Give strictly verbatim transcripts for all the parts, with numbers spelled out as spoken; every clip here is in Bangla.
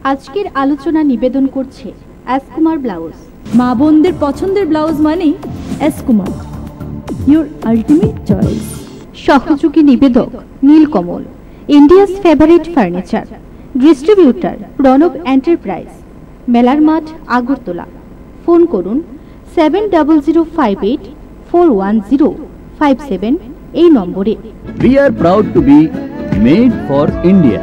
আজকের আলোচনা নিবেদন করছে এস কুমার ব্লাউজ। মা বোনদের পছন্দের ব্লাউজ মানেই S Kumar, your ultimate choice. সহযোগী নিবেদক Nilkamal, India's favourite furniture, distributor Pranab enterprise, মেলার মাঠ, আগরতলা। ফোন করুন seven double zero five eight four one zero five seven এই নম্বরে। We are proud to be made for India.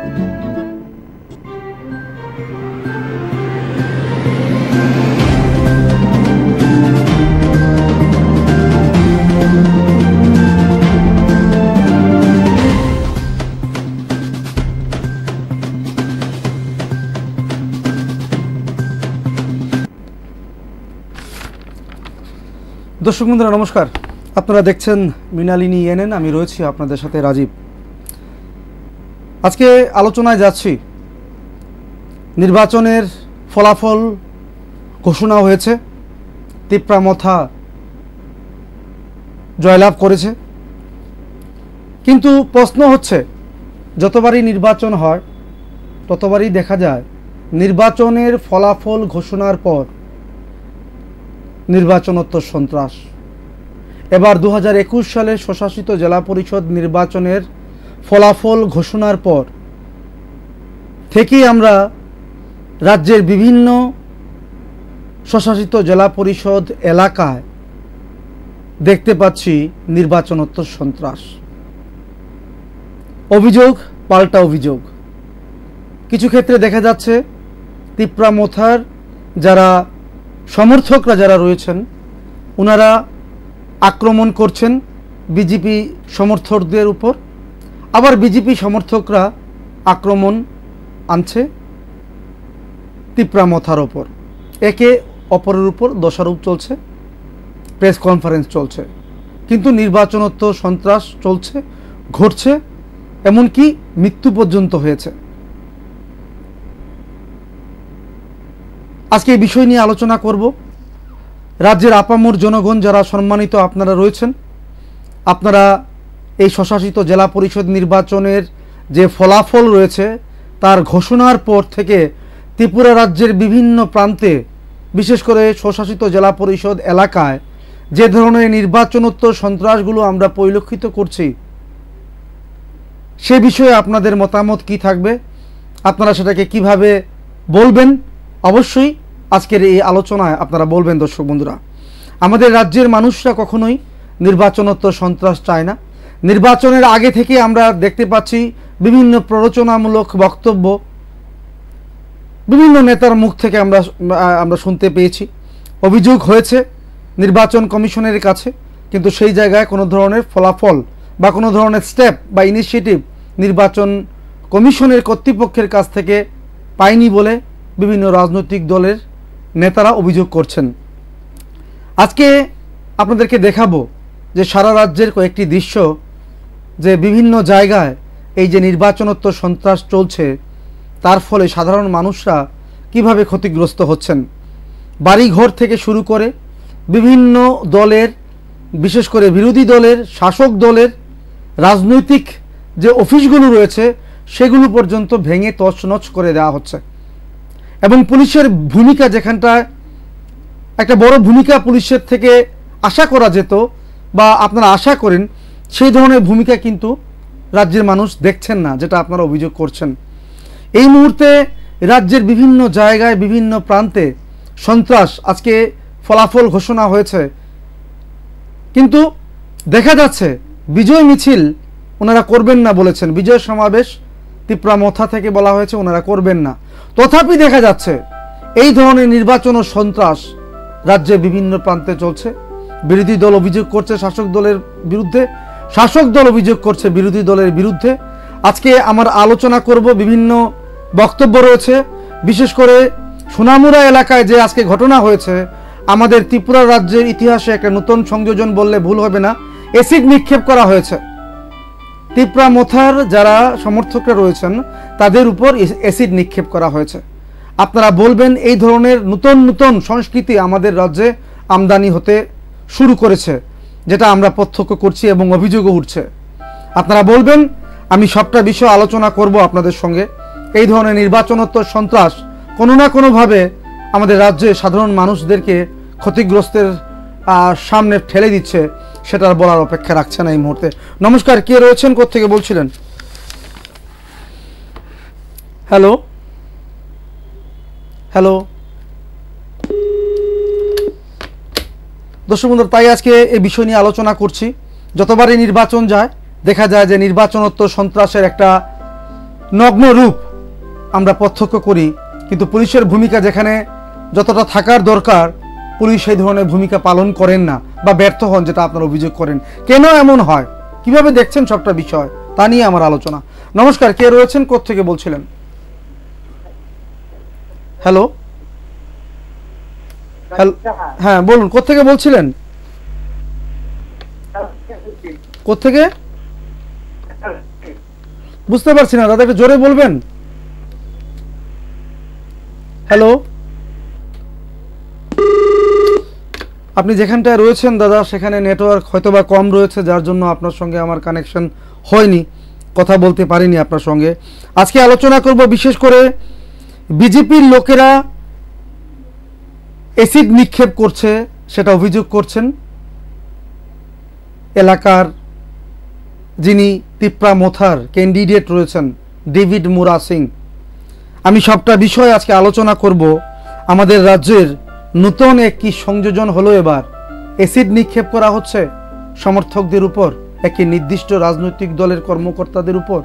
দর্শক বন্ধুরা নমস্কার, আপনারা দেখছেন মৃণালিনী এনএন, আমি রয়েছি আপনাদের সাথে রাজীব। আজকে আলোচনায় যাচ্ছি নির্বাচনের ফলাফল ঘোষণা হয়েছে, তিপ্রামথা জয়লাভ করেছে। কিন্তু প্রশ্ন হচ্ছে, যতবারই নির্বাচন হয় ততবারই দেখা যায় নির্বাচনের ফলাফল ঘোষণার পর নির্বাচনোত্তর সন্ত্রাস। এবার দু হাজার একুশ সালের স্বশাসিত জেলা পরিষদ নির্বাচনের ফলাফল ঘোষণার পর থেকেই আমরা রাজ্যের বিভিন্ন স্বশাসিত জেলা পরিষদ এলাকায় দেখতে পাচ্ছি নির্বাচনোত্তর সন্ত্রাস। অভিযোগ পাল্টা অভিযোগ। কিছু ক্ষেত্রে দেখা যাচ্ছে তিপ্রামথার যারা সমর্থকরা যারা রয়েছেন ওনারা আক্রমণ করছেন বিজেপি সমর্থকদের উপর, আবার বিজেপি সমর্থকরা আক্রমণ আনছে তিপ্রামথার ওপর। একে অপরের উপর দোষারোপ চলছে, প্রেস কনফারেন্স চলছে, কিন্তু নির্বাচনোত্তর সন্ত্রাস চলছে, ঘটছে, এমনকি মৃত্যু পর্যন্ত হয়েছে। আজকে এই বিষয় নিয়ে আলোচনা করব। রাজ্যের আপামর জনগণ যারা সম্মানিত আপনারা রয়েছেন, আপনারা এই স্বশাসিত জেলা পরিষদ নির্বাচনের যে ফলাফল রয়েছে তার ঘোষণার পর থেকে ত্রিপুরা রাজ্যের বিভিন্ন প্রান্তে, বিশেষ করে স্বশাসিত জেলা পরিষদ এলাকায় যে ধরনের নির্বাচনোত্তর সন্ত্রাসগুলো আমরা পরিলক্ষিত করছি, সে বিষয়ে আপনাদের মতামত কি থাকবে, আপনারা সেটাকে কিভাবে বলবেন, অবশ্যই আজকের এই আলোচনায় আপনারা বলবেন। দর্শক বন্ধুরা, আমাদের রাজ্যের মানুষরা কখনোই নির্বাচনোত্তর সন্ত্রাস চায় না। নির্বাচনের আগে থেকে আমরা দেখতে পাচ্ছি বিভিন্ন প্ররোচনামূলক বক্তব্য বিভিন্ন নেতার মুখ থেকে আমরা আমরা শুনতে পেয়েছি। অভিযোগ হয়েছে নির্বাচন কমিশনের কাছে, কিন্তু সেই জায়গায় কোনো ধরনের ফলাফল বা কোনো ধরনের স্টেপ বা ইনিশিয়েটিভ নির্বাচন কমিশনের কর্তৃপক্ষের কাছ থেকে পায়নি বলে বিভিন্ন রাজনৈতিক দলের নেতারা অভিযোগ করছেন। আজকে আপনাদেরকে দেখাবো যে সারা রাজ্যের কয়েকটি দৃশ্য, যে বিভিন্ন জায়গায় এই যে নির্বাচনোত্তর সন্ত্রাস চলছে তার ফলে সাধারণ মানুষরা কিভাবে ক্ষতিগ্রস্ত হচ্ছেন। বাড়িঘর থেকে শুরু করে বিভিন্ন দলের, বিশেষ করে বিরোধী দলের, শাসক দলের রাজনৈতিক যে অফিসগুলো রয়েছে সেগুলো পর্যন্ত ভেঙে তছনছ করে দেওয়া হচ্ছে। এবং পুলিশের ভূমিকা, যেখানটায় একটা বড় ভূমিকা পুলিশের থেকে আশা করা যেত বা আপনারা আশা করেন, সেই ধরনের ভূমিকা কিন্তু রাজ্যের মানুষ দেখছেন না, যেটা আপনারা অভিযোগ করছেন। এই মুহূর্তে রাজ্যের বিভিন্ন জায়গায় বিভিন্ন প্রান্তে সন্ত্রাস, আজকে ফলাফল ঘোষণা হয়েছে, কিন্তু দেখা যাচ্ছে বিজয় মিছিল ওনারা করবেন না বলেছেন, বিজয় সমাবেশ তিপ্রামথা থেকে বলা হয়েছে ওনারা করবেন না। তথাপি দেখা যাচ্ছে এই ধরনের নির্বাচন ও সন্ত্রাস রাজ্যের বিভিন্ন প্রান্তে চলছে। বিরোধী দল অভিযোগ করছে শাসক দলের বিরুদ্ধে, শাসক দল অভিযোগ করছে বিরোধী দলের বিরুদ্ধে। আজকে আমার আলোচনা করব, বিভিন্ন বক্তব্য রয়েছে, বিশেষ করে সোনামুড়া এলাকায় যে আজকে ঘটনা হয়েছে, আমাদের ত্রিপুরা রাজ্যের ইতিহাসে একটা নতুন সংযোজন বললে ভুল হবে না। অ্যাসিড নিক্ষেপ করা হয়েছে, তিপ্রামথার যারা সমর্থকরা রয়েছেন তাদের উপর অ্যাসিড নিক্ষেপ করা হয়েছে। আপনারা বলবেন এই ধরনের নতুন নতুন সংস্কৃতি আমাদের রাজ্যে আমদানি হতে শুরু করেছে, যেটা আমরা প্রত্যক্ষ করছি এবং অভিযোগও উঠছে। আপনারা বলবেন, আমি সবটা বিষয় আলোচনা করব আপনাদের সঙ্গে। এই ধরনের নির্বাচনোত্তর সন্ত্রাস কোনো না কোনোভাবে আমাদের রাজ্যে সাধারণ মানুষদেরকে ক্ষতিগ্রস্তের সামনে ঠেলে দিচ্ছে, সেটা বলার অপেক্ষা রাখছে না এই মুহূর্তে। নমস্কার, কে রয়েছেন, কোত্থেকে বলছিলেন? হ্যালো হ্যালো দর্শক বন্ধুরা, তাই আজকে এই বিষয় নিয়ে আলোচনা করছি। যতবারই নির্বাচন যায় দেখা যায় যে নির্বাচনোত্তর সন্ত্রাসের একটা নগ্ন রূপ আমরা প্রত্যক্ষ করি, কিন্তু পুলিশের ভূমিকা যেখানে যতটা থাকার দরকার পুলিশ সেই ধরনের ভূমিকা পালন করেন না বা ব্যর্থ হন, যেটা আপনারা অভিযোগ করেন। কেন এমন হয়, কিভাবে দেখছেন সবটা বিষয়, তা নিয়ে আমার আলোচনা। নমস্কার, কে রয়েছেন, কোত্থেকে বলছিলেন? হ্যালো হ্যালো হ্যাঁ বলুন, কোত্থেকে বলছিলেন? কোত্থেকে বুঝতে পারছি না দাদা, একটু জোরে বলবেন। হ্যালো, আপনি যেখানটায় রয়েছেন দাদা সেখানে নেটওয়ার্ক হয়তোবা কম রয়েছে, যার জন্য আপনার সঙ্গে আমার কানেকশন হয়নি, কথা বলতে পারিনি আপনার সঙ্গে। আজকে আলোচনা করব বিশেষ করে বিজেপির লোকেরা অ্যাসিড নিক্ষেপ করছে, সেটা অভিযোগ করছেন এলাকার যিনি তিপ্রা মোথার ক্যান্ডিডেট রয়েছেন ডেভিড মুরা সিং। আমি সবটা বিষয় আজকে আলোচনা করব। আমাদের রাজ্যের নতুন একটি সংযোজন হলো, এবার অ্যাসিড নিক্ষেপ করা হচ্ছে সমর্থকদের উপর, একটি নির্দিষ্ট রাজনৈতিক দলের কর্মকর্তাদের উপর।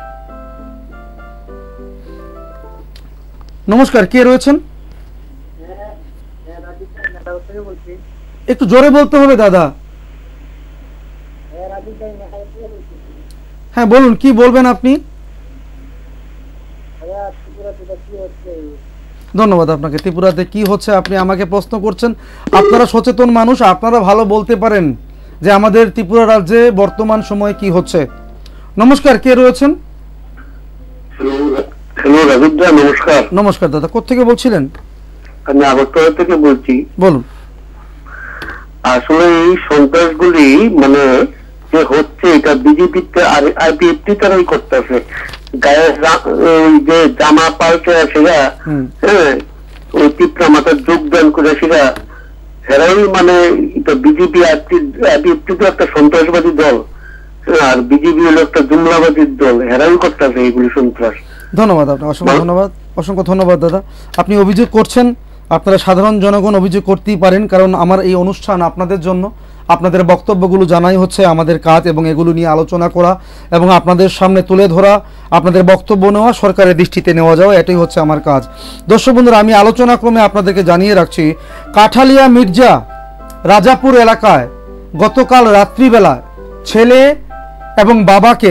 নমস্কার, কে রয়েছেন? একটু জোরে বলতে হবে দাদা। হ্যাঁ বলুন, কি বলবেন আপনি? ধন্যবাদ আপনাকে। ত্রিপুরাতে কি হচ্ছে আপনি আমাকে প্রশ্ন করছেন। আপনারা সচেতন মানুষ, আপনারা ভালো বলতে পারেন যে আমাদের ত্রিপুরা রাজ্যে বর্তমান সময়ে কি হচ্ছে। নমস্কার, কে রয়েছেন? হ্যালো রাজুদা, নমস্কার। নমস্কার দাদা, কোত্থেকে বলছিলেন? আমি আগরতলা থেকে বলছি। বলুন। আসলে এই সন্ত্রাসগুলি মানে যে হচ্ছে এটা বিজেপিতে আর আইপিএফটি তারাই করতেছে। গায়ে যে জামা পাল্টে সেরা হ্যাঁ ওই তিপ্রা মাথার যোগদান করে সেরা হেরাই মানে বিজেপি আইপিএফটি তো একটা সন্ত্রাসবাদী দল, আর বিজেপি হলো একটা জুমলাবাদীর দল, হেরাই করতেছে এইগুলি সন্ত্রাস। ধন্যবাদ আপনাকে, অসংখ্য ধন্যবাদ, অসংখ্য ধন্যবাদ দাদা। আপনি অভিযোগ করছেন, আপনারা সাধারণ জনগণ অভিযোগ করতেই পারেন, কারণ আমার এই অনুষ্ঠান আপনাদের জন্য। আপনাদের বক্তব্যগুলো জানাই হচ্ছে আমাদের কাজ, এবং এগুলো নিয়ে আলোচনা করা এবং আপনাদের সামনে তুলে ধরা, আপনাদের বক্তব্য নেওয়া, সরকারের দৃষ্টিতে নেওয়া যাওয়া, এটাই হচ্ছে আমার কাজ। দর্শক বন্ধুরা, আমি আলোচনা ক্রমে আপনাদেরকে জানিয়ে রাখছি, কাঠালিয়া মির্জা রাজাপুর এলাকায় গতকাল রাত্রিবেলায় ছেলে এবং বাবাকে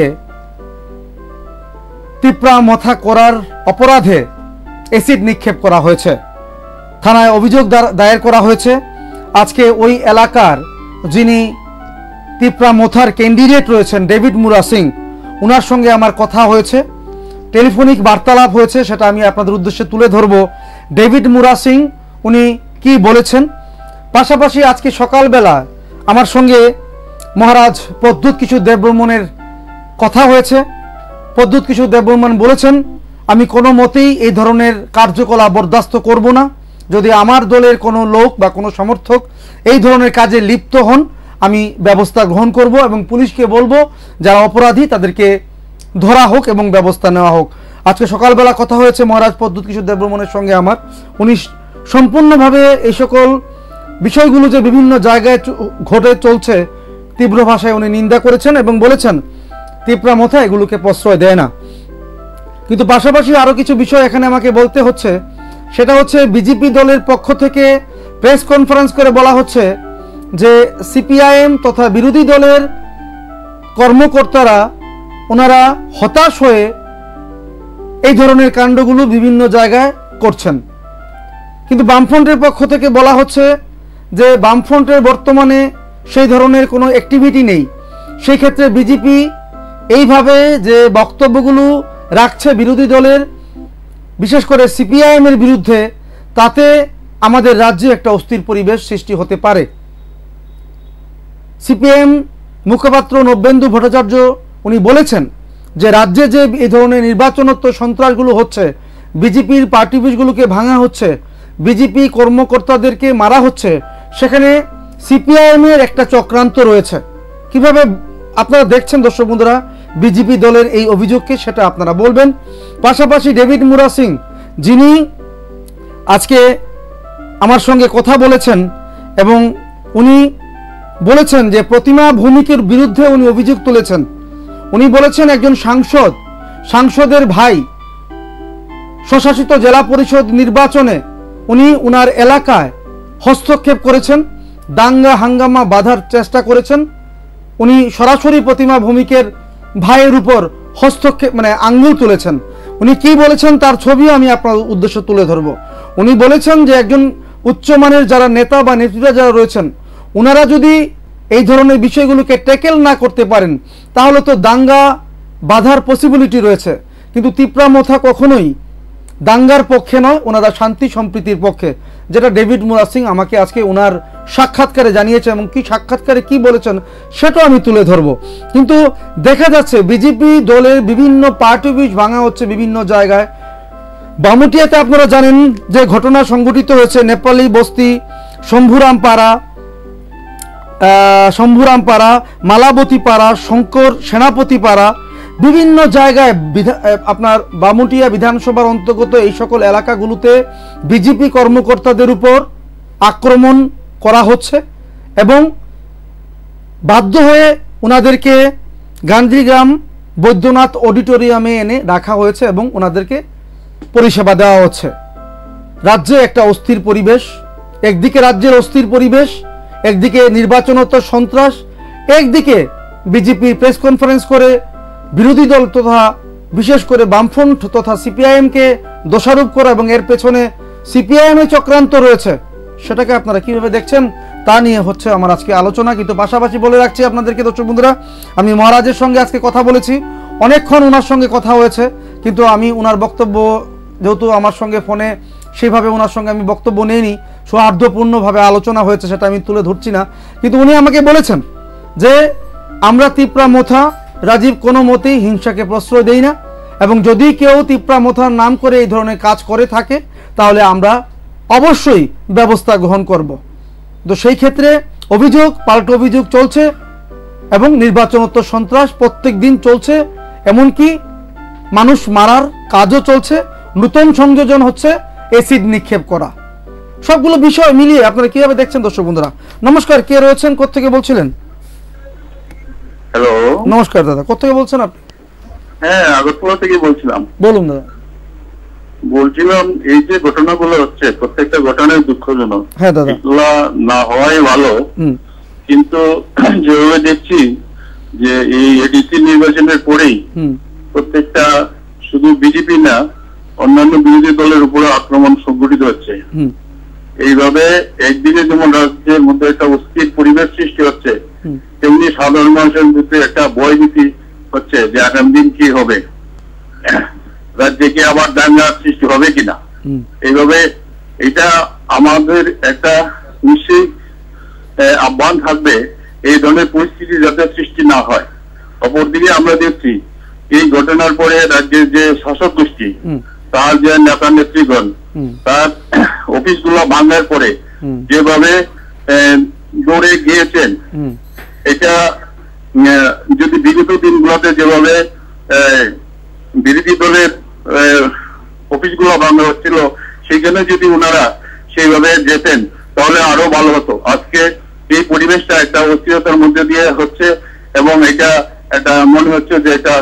তিপ্রা মথা করার অপরাধে অ্যাসিড নিক্ষেপ করা হয়েছে। থানায় অভিযোগ দায়ের করা হয়েছে। আজকে ওই এলাকার যিনি তিপ্রা মোথার ক্যান্ডিডেট রয়েছেন ডেভিড মুরা সিং, ওনার সঙ্গে আমার কথা হয়েছে, টেলিফোনিক বার্তালাপ হয়েছে, সেটা আমি আপনাদের উদ্দেশ্যে তুলে ধরব। ডেভিড মুরা সিং উনি কি বলেছেন, পাশাপাশি আজকে সকালবেলা আমার সঙ্গে মহারাজ প্রদ্যুৎ কিশোর দেববর্মনের কথা হয়েছে। প্রদ্যুৎ কিশোর দেববর্মন বলেছেন, আমি কোনো মতেই এই ধরনের কার্যকলাপ বরদাস্ত করব না। যদি আমার দলের কোনো লোক বা কোনো সমর্থক এই ধরনের কাজে লিপ্ত হন, আমি ব্যবস্থা গ্রহণ করব এবং পুলিশকে বলবো যারা অপরাধী তাদেরকে ধরা হোক এবং ব্যবস্থা নেওয়া হোক। আজকে সকালবেলা কথা হয়েছে মহারাজ প্রদ্যুৎ কিশোর দেববর্মনের সঙ্গে আমার। উনি সম্পূর্ণভাবে এই সকল বিষয়গুলো যে বিভিন্ন জায়গায় ঘটে চলছে তীব্র ভাষায় উনি নিন্দা করেছেন এবং বলেছেন তিপ্রা মথা এগুলোকে প্রশ্রয় দেয় না। কিন্তু পাশাপাশি আরও কিছু বিষয় এখানে আমাকে বলতে হচ্ছে, সেটা হচ্ছে বিজেপি দলের পক্ষ থেকে প্রেস কনফারেন্স করে বলা হচ্ছে যে সিপিআইএম তথা বিরোধী দলের কর্মকর্তারা ওনারা হতাশ হয়ে এই ধরনের কাণ্ডগুলো বিভিন্ন জায়গায় করছেন। কিন্তু বামফ্রন্টের পক্ষ থেকে বলা হচ্ছে যে বামফ্রন্টের বর্তমানে সেই ধরনের কোনো অ্যাক্টিভিটি নেই। সেই ক্ষেত্রে বিজেপি এইভাবে যে বক্তব্যগুলো রাখছে বিরোধী দলের, বিশেষ করে সিপিআইএমের বিরুদ্ধে, তাতে আমাদের রাজ্যে একটা অস্থির পরিবেশ সৃষ্টি হতে পারে। সিপিএম মুখপাত্র নব্যেন্দু ভট্টাচার্য উনি বলেছেন যে রাজ্যে যে এই ধরনের নির্বাচনোত্তর সন্ত্রাসগুলো হচ্ছে বিজেপির পার্টি অফিসগুলোকে ভাঙা হচ্ছে, বিজেপি কর্মকর্তাদেরকে মারা হচ্ছে, সেখানে সিপিআইএম এর একটা চক্রান্ত রয়েছে। কিভাবে আপনারা দেখছেন দর্শক বন্ধুরা বিজেপি দলের এই অভিযোগকে, সেটা আপনারা বলবেন। পাশাপাশি ডেভিড মুরা সিং, যিনি আজকে আমার সঙ্গে কথা বলেছেন এবং উনি বলেছেন যে প্রতিমা ভৌমিকের বিরুদ্ধে উনি অভিযোগ তুলেছেন। উনি বলেছেন একজন সাংসদ, সাংসদের ভাই স্বশাসিত জেলা পরিষদ নির্বাচনে উনি উনার এলাকায় হস্তক্ষেপ করেছেন, দাঙ্গা হাঙ্গামা বাঁধার চেষ্টা করেছেন। উনি সরাসরি প্রতিমা ভৌমিকের ভাইয়ের উপর হস্তক্ষেপ মানে আঙ্গুল তুলেছেন। উনি কি বলেছেন তার ছবি আমি আপনার উদ্দেশ্যে তুলে ধরব। উনি বলেছেন যে একজন উচ্চমানের যারা নেতা বা নেত্রীরা যারা রয়েছেন, ওনারা যদি এই ধরনের বিষয়গুলোকে ট্যাকেল না করতে পারেন তাহলে তো দাঙ্গা বাধার পসিবিলিটি রয়েছে। কিন্তু তিপ্রামথা কখনোই দাঙ্গার পক্ষে নয়, ওনারা শান্তি সম্প্রীতির পক্ষে, যেটা ডেভিড মুরা সিং আমাকে আজকে ওনার সাক্ষাৎকারে জানিয়েছে এবং কি সাক্ষাৎকারে কি বলেছেন সেটাও আমি তুলে ধরব। কিন্তু দেখা যাচ্ছে বিজেপি দলের বিভিন্ন পার্টি অফিস ভাঙা হচ্ছে বিভিন্ন জায়গায়। বামুটিয়াতে আপনারা জানেন যে ঘটনা সংঘটিত হয়েছে, নেপালি বস্তি, শম্ভুরামপাড়া, শম্ভুরামপাড়া, মালাবতীপাড়া, শঙ্কর সেনাপতিপাড়া, বিভিন্ন জায়গায় আপনার বামুটিয়া বিধানসভার অন্তর্গত এই সকল এলাকাগুলোতে বিজেপি কর্মকর্তাদের উপর আক্রমণ করা হচ্ছে এবং বাধ্য হয়ে ওনাদেরকে গান্ধীগ্রাম বৈদ্যনাথ অডিটোরিয়ামে এনে রাখা হয়েছে এবং ওনাদেরকে পরিষেবা দেওয়া হচ্ছে। রাজ্যে একটা অস্থির পরিবেশ, একদিকে রাজ্যের অস্থির পরিবেশ, একদিকে নির্বাচনোত্তর সন্ত্রাস, একদিকে বিজেপি প্রেস কনফারেন্স করে বিরোধী দল তথা বিশেষ করে বামফ্রন্ট তথা সিপিআইএমকে দোষারোপ করা এবং এর পেছনে সিপিআইএমের চক্রান্ত রয়েছে, সেটাকে আপনারা কিভাবে দেখছেন তা নিয়ে হচ্ছে আমার আজকে আলোচনা। কিন্তু পাশাপাশি বলে রাখছি আপনাদেরকে দর্শক বন্ধুরা, আমি মহারাজের সঙ্গে আজকে কথা বলেছি, অনেকক্ষণ ওনার সঙ্গে কথা হয়েছে, কিন্তু আমি ওনার বক্তব্য যেহেতু আমার সঙ্গে ফোনে সেইভাবে ওনার সঙ্গে আমি বক্তব্য নেইনি, সৌহার্দ্যপূর্ণভাবে আলোচনা হয়েছে সেটা আমি তুলে ধরছি না। কিন্তু উনি আমাকে বলেছেন যে আমরা তিপ্রামথা রাজীব কোনো মতেই হিংসাকে প্রশ্রয় দেই না এবং যদি কেউ তিপ্রামথার নাম করে এই ধরনের কাজ করে থাকে তাহলে আমরা অবশ্যই ব্যবস্থা গ্রহণ করব। তো সেই ক্ষেত্রে অভিযোগ পাল্টা অভিযোগ চলছে এবং নির্বাচনোত্তর সন্ত্রাস প্রত্যেক দিন চলছে, এমনকি মানুষ মারার কাজও চলছে, নতুন সংযোজন হচ্ছে এসিড নিক্ষেপ করা। সবগুলো বিষয় মিলিয়ে আপনারা কিভাবে দেখছেন দর্শক বন্ধুরা? নমস্কার, কে রয়েছেন, কোত্থেকে বলছিলেন? হ্যালো, নমস্কার দাদা, কোত্থেকে বলছেন আপনি? হ্যাঁ, আগরতলা থেকে বলছিলাম। বলুন দাদা। বলছিলাম এই যে ঘটনাগুলো হচ্ছে প্রত্যেকটা ঘটনাই দুঃখজনক। হ্যাঁ দাদা, এগুলা না হওয়াই ভালো। কিন্তু যেভাবে দেখছি যে এই এডিসি নির্বাচনের পরেই প্রত্যেকটা শুধু বিজেপি না অন্যান্য বিরোধী দলের উপরে আক্রমণ সংঘটিত হচ্ছে। এইভাবে একদিকে যেমন রাজ্যের মধ্যে একটা অস্থির পরিবেশ সৃষ্টি হচ্ছে, তেমনি সাধারণ মানুষের মধ্যে একটা ভয় ভীতি হচ্ছে যে আগামী দিন কি হবে, রাজ্যে কি আবার দাঙ্গার সৃষ্টি হবে কিনা। এইভাবে এটা আমাদের একটা নিশ্চয়ই আহ্বান থাকবে এই ধরনের পরিস্থিতি যাতে সৃষ্টি না হয়। অপরদিকে আমরা দেখছি এই ঘটনার পরে রাজ্যের যে শাসক গোষ্ঠী তার যে নেতা নেত্রীগণ তার অফিসগুলো ভাঙার পরে যেভাবে দৌড়ে গিয়েছেন, এটা যদি বিগত দিনগুলোতে যেভাবে বিরোধী দলের অফিসগুলো ভাঙা হচ্ছিল সেখানে যদি ওনারা সেইভাবে যেতেন তাহলে আরো ভালো হতো। আজকে এই পরিবেশটা একটা অস্থিরতার মধ্যে দিয়ে হচ্ছে এবং এটা একটা মনে হচ্ছে যে এটা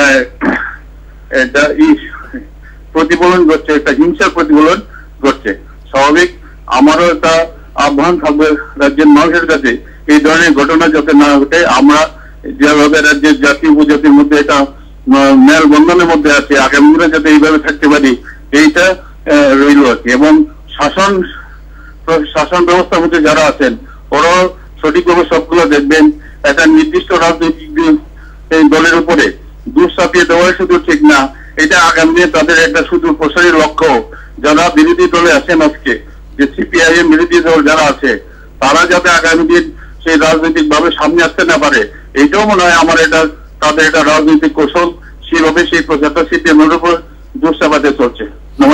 এটা প্রতিফলন ঘটছে, একটা হিংসার প্রতিফলন ঘটছে। স্বাভাবিক আমারও একটা আহ্বান থাকবে রাজ্যের মানুষের কাছে এই ধরনের ঘটনা যাতে না ঘটে। আমরা যেভাবে রাজ্যের জাতি উপজাতির মধ্যে এটা মেল বন্ধনের মধ্যে আছে, আগামী দিনে যাতে এইভাবে থাকতে পারি এইটা রইল আর কি। এবং শাসন শাসন ব্যবস্থার মধ্যে যারা আছেন ওরাও সঠিকভাবে সবগুলো দেখবেন। একটা নির্দিষ্ট রাজনৈতিক দলের উপরে দোষ চাপিয়ে দেওয়াই শুধু ঠিক না, এটা আগামী দিনে তাদের একটা শুধু প্রসারী লক্ষ্য। যারা বিরোধী দলে আছেন আজকে, যে সিপিআইএম বিরোধী দল যারা আছে, তারা যাতে আগামী দিন সেই রাজনৈতিক ভাবে সামনে আসতে না পারে, এইটাও মনে হয় আমার এটা তাদের একটা রাজনৈতিক কৌশল। সেইভাবে সেই প্রচারটা সিপিএম এর উপর দোষ চাপাতে চলছে।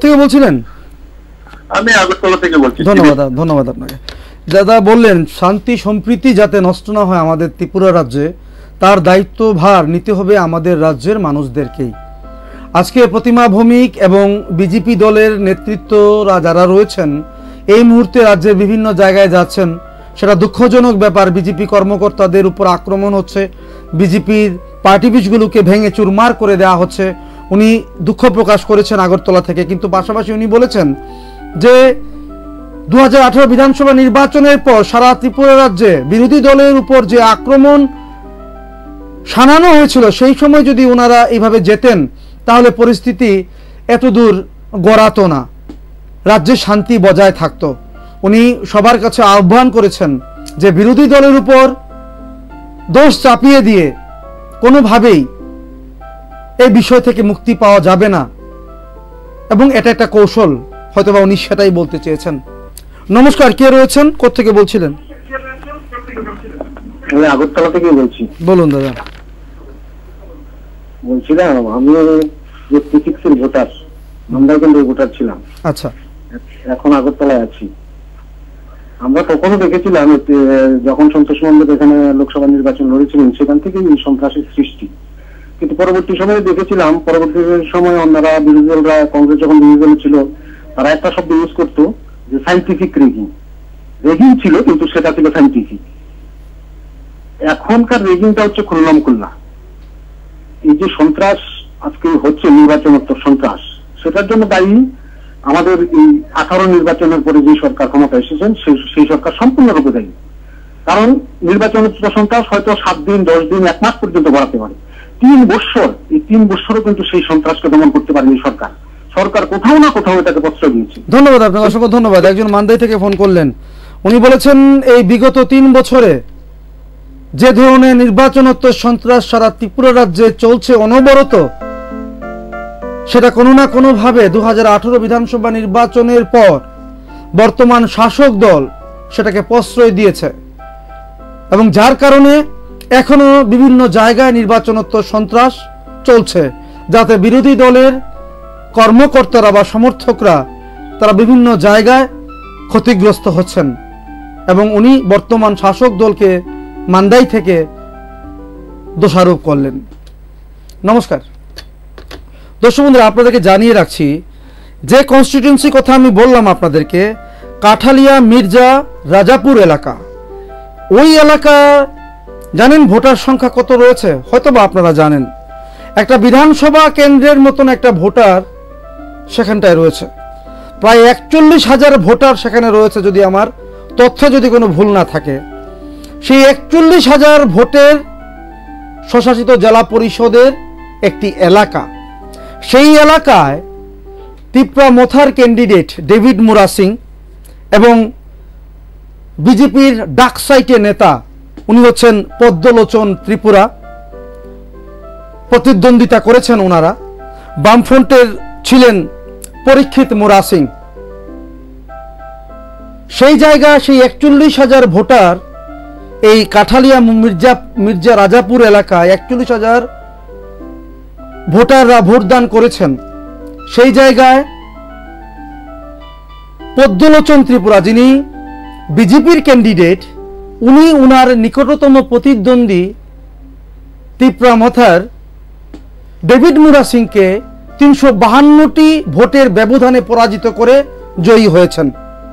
কোথেকে বলছিলেন? আমি আগরতলা থেকে বলছি। ধন্যবাদ, ধন্যবাদ আপনাকে। দাদা বললেন শান্তি সম্প্রীতি যাতে নষ্ট না হয় আমাদের ত্রিপুরা রাজ্যে, তার দায়িত্বভার নিতে হবে আমাদের রাজ্যের মানুষদেরকেই। আজকে প্রতিমা ভৌমিক এবং বিজেপি দলের নেতৃত্বরা যারা রয়েছেন এই মুহূর্তে রাজ্যের বিভিন্ন জায়গায় যাচ্ছেন, সেটা দুঃখজনক ব্যাপার। বিজেপি কর্মকর্তাদের উপর আক্রমণ হচ্ছে, বিজেপির পার্টি অফিসগুলোকে ভেঙে চুরমার করে দেওয়া হচ্ছে। উনি দুঃখ প্রকাশ করেছেন আগরতলা থেকে, কিন্তু পাশাপাশি উনি বলেছেন যে দু হাজার আঠারো বিধানসভা নির্বাচনের পর সারা ত্রিপুরা রাজ্যে বিরোধী দলের উপর যে আক্রমণ শানানো হয়েছিল সেই সময় যদি ওনারা এইভাবে যেতেন তাহলে পরিস্থিতি এতদূর গড়াতো না, রাজ্যে শান্তি বজায় থাকতো। উনি সবার কাছে আহ্বান করেছেন যে বিরোধী দলের উপর দোষ চাপিয়ে দিয়ে কোনোভাবেই এই বিষয় থেকে মুক্তি পাওয়া যাবে না, এবং এটা একটা কৌশল, হয়তোবা উনি সেটাই বলতে চেয়েছেন। নমস্কার, কে রয়েছেন, কোত্থেকে বলছিলেন? আমি আগরতলা থেকে বলছি। বলুন দাদা। বলছিলাম আমি যে সিক্সের ভোটার, আমরা কিন্তু ভোটার ছিলাম। আচ্ছা। এখন আগরতলায় আছি। আমরা তখনও দেখেছিলাম যখন সন্তোষ মন্ডল এখানে লোকসভা নির্বাচন লড়েছিলেন সেখান থেকে এই সন্ত্রাসের সৃষ্টি, কিন্তু পরবর্তী সময়ে দেখেছিলাম পরবর্তী সময় অন্যরা বিরোধী দলরা, কংগ্রেস যখন বিরোধী দল ছিল তারা একটা শব্দ ইউজ করতো যে সাইন্টিফিক রেগিং। রেগিং ছিল কিন্তু সেটা ছিল সাইন্টিফিক। এখনকার রেগিংটা হচ্ছে খুল্লাম খুল্লা। এই যে সন্ত্রাস আজকে হচ্ছে নির্বাচনোত্তর সন্ত্রাস, সেটার জন্য দায়ী আমাদের এই আঠারো নির্বাচনের পরে যে সরকার ক্ষমতা এসেছেন সেই সরকার সম্পূর্ণরূপে দায়ী। কারণ নির্বাচনোত্তর সন্ত্রাস হয়তো সাত দিন, দশ দিন, এক মাস পর্যন্ত বাড়াতে পারে। তিন বৎসর, এই তিন বৎসরও কিন্তু সেই সন্ত্রাসকে দমন করতে পারেনি সরকার। সরকার কোথাও না কোথাও এটাকে প্রশ্রয় দিয়েছে। ধন্যবাদ আপনাকে, অসংখ্য ধন্যবাদ। একজন মান্দাই থেকে ফোন করলেন, উনি বলেছেন এই বিগত তিন বছরে যে ধরনের নির্বাচনোত্তর সন্ত্রাস সারা ত্রিপুরা রাজ্যে চলছে অনবরত, সেটা কোনো না কোনো ভাবে দু হাজার আঠারো বিধানসভা নির্বাচনের পর বর্তমান শাসক দল সেটাকে প্রশ্রয় দিয়েছে, এবং যার কারণে এখনো বিভিন্ন জায়গায় নির্বাচনোত্তর সন্ত্রাস চলছে, যাতে বিরোধী দলের কর্মকর্তারা বা সমর্থকরা তারা বিভিন্ন জায়গায় ক্ষতিগ্রস্ত হচ্ছেন। এবং উনি বর্তমান শাসক দলকে মান্দাই থেকে দোষারোপ করলেন। নমস্কার দর্শক বন্ধুরা, আপনাদেরকে জানিয়ে রাখছি যে কনস্টিটিউয়েন্সি কথা আমি বললাম আপনাদেরকে, কাঠালিয়া মির্জা রাজাপুর এলাকা, ওই এলাকা জানেন ভোটার সংখ্যা কত রয়েছে? হয়তোবা আপনারা জানেন। একটা বিধানসভা কেন্দ্রের মতন একটা ভোটার সেখানটায় রয়েছে, প্রায় একচল্লিশ হাজার ভোটার সেখানে রয়েছে, যদি আমার তথ্যে যদি কোনো ভুল না থাকে। সেই একচল্লিশ হাজার ভোটের স্বশাসিত জেলা পরিষদের একটি এলাকা, সেই এলাকায় তিপ্রা মথার ক্যান্ডিডেট ডেভিড মুরা সিং এবং বিজেপির ডাকসাইটে নেতা, উনি হচ্ছেন পদ্মলোচন ত্রিপুরা, প্রতিদ্বন্দ্বিতা করেছেন ওনারা। বামফ্রন্টের ছিলেন পরীক্ষিত মুরা সিং। সেই জায়গায় সেই একচল্লিশ হাজার ভোটার এই কাঠালিয়া মির্জা মির্জা রাজাপুর এলাকায় একচল্লিশ হাজার ভোটাররা ভোটদান করেছেন। সেই জায়গায় পদ্মলোচন ত্রিপুরা, যিনি বিজেপির ক্যান্ডিডেট, উনি উনার নিকটতম প্রতিদ্বন্দ্বী তিপ্রা মথার ডেভিড মুরা সিংকে তিনশো বাহান্নটি ভোটের ব্যবধানে পরাজিত করে জয়ী হয়েছেন।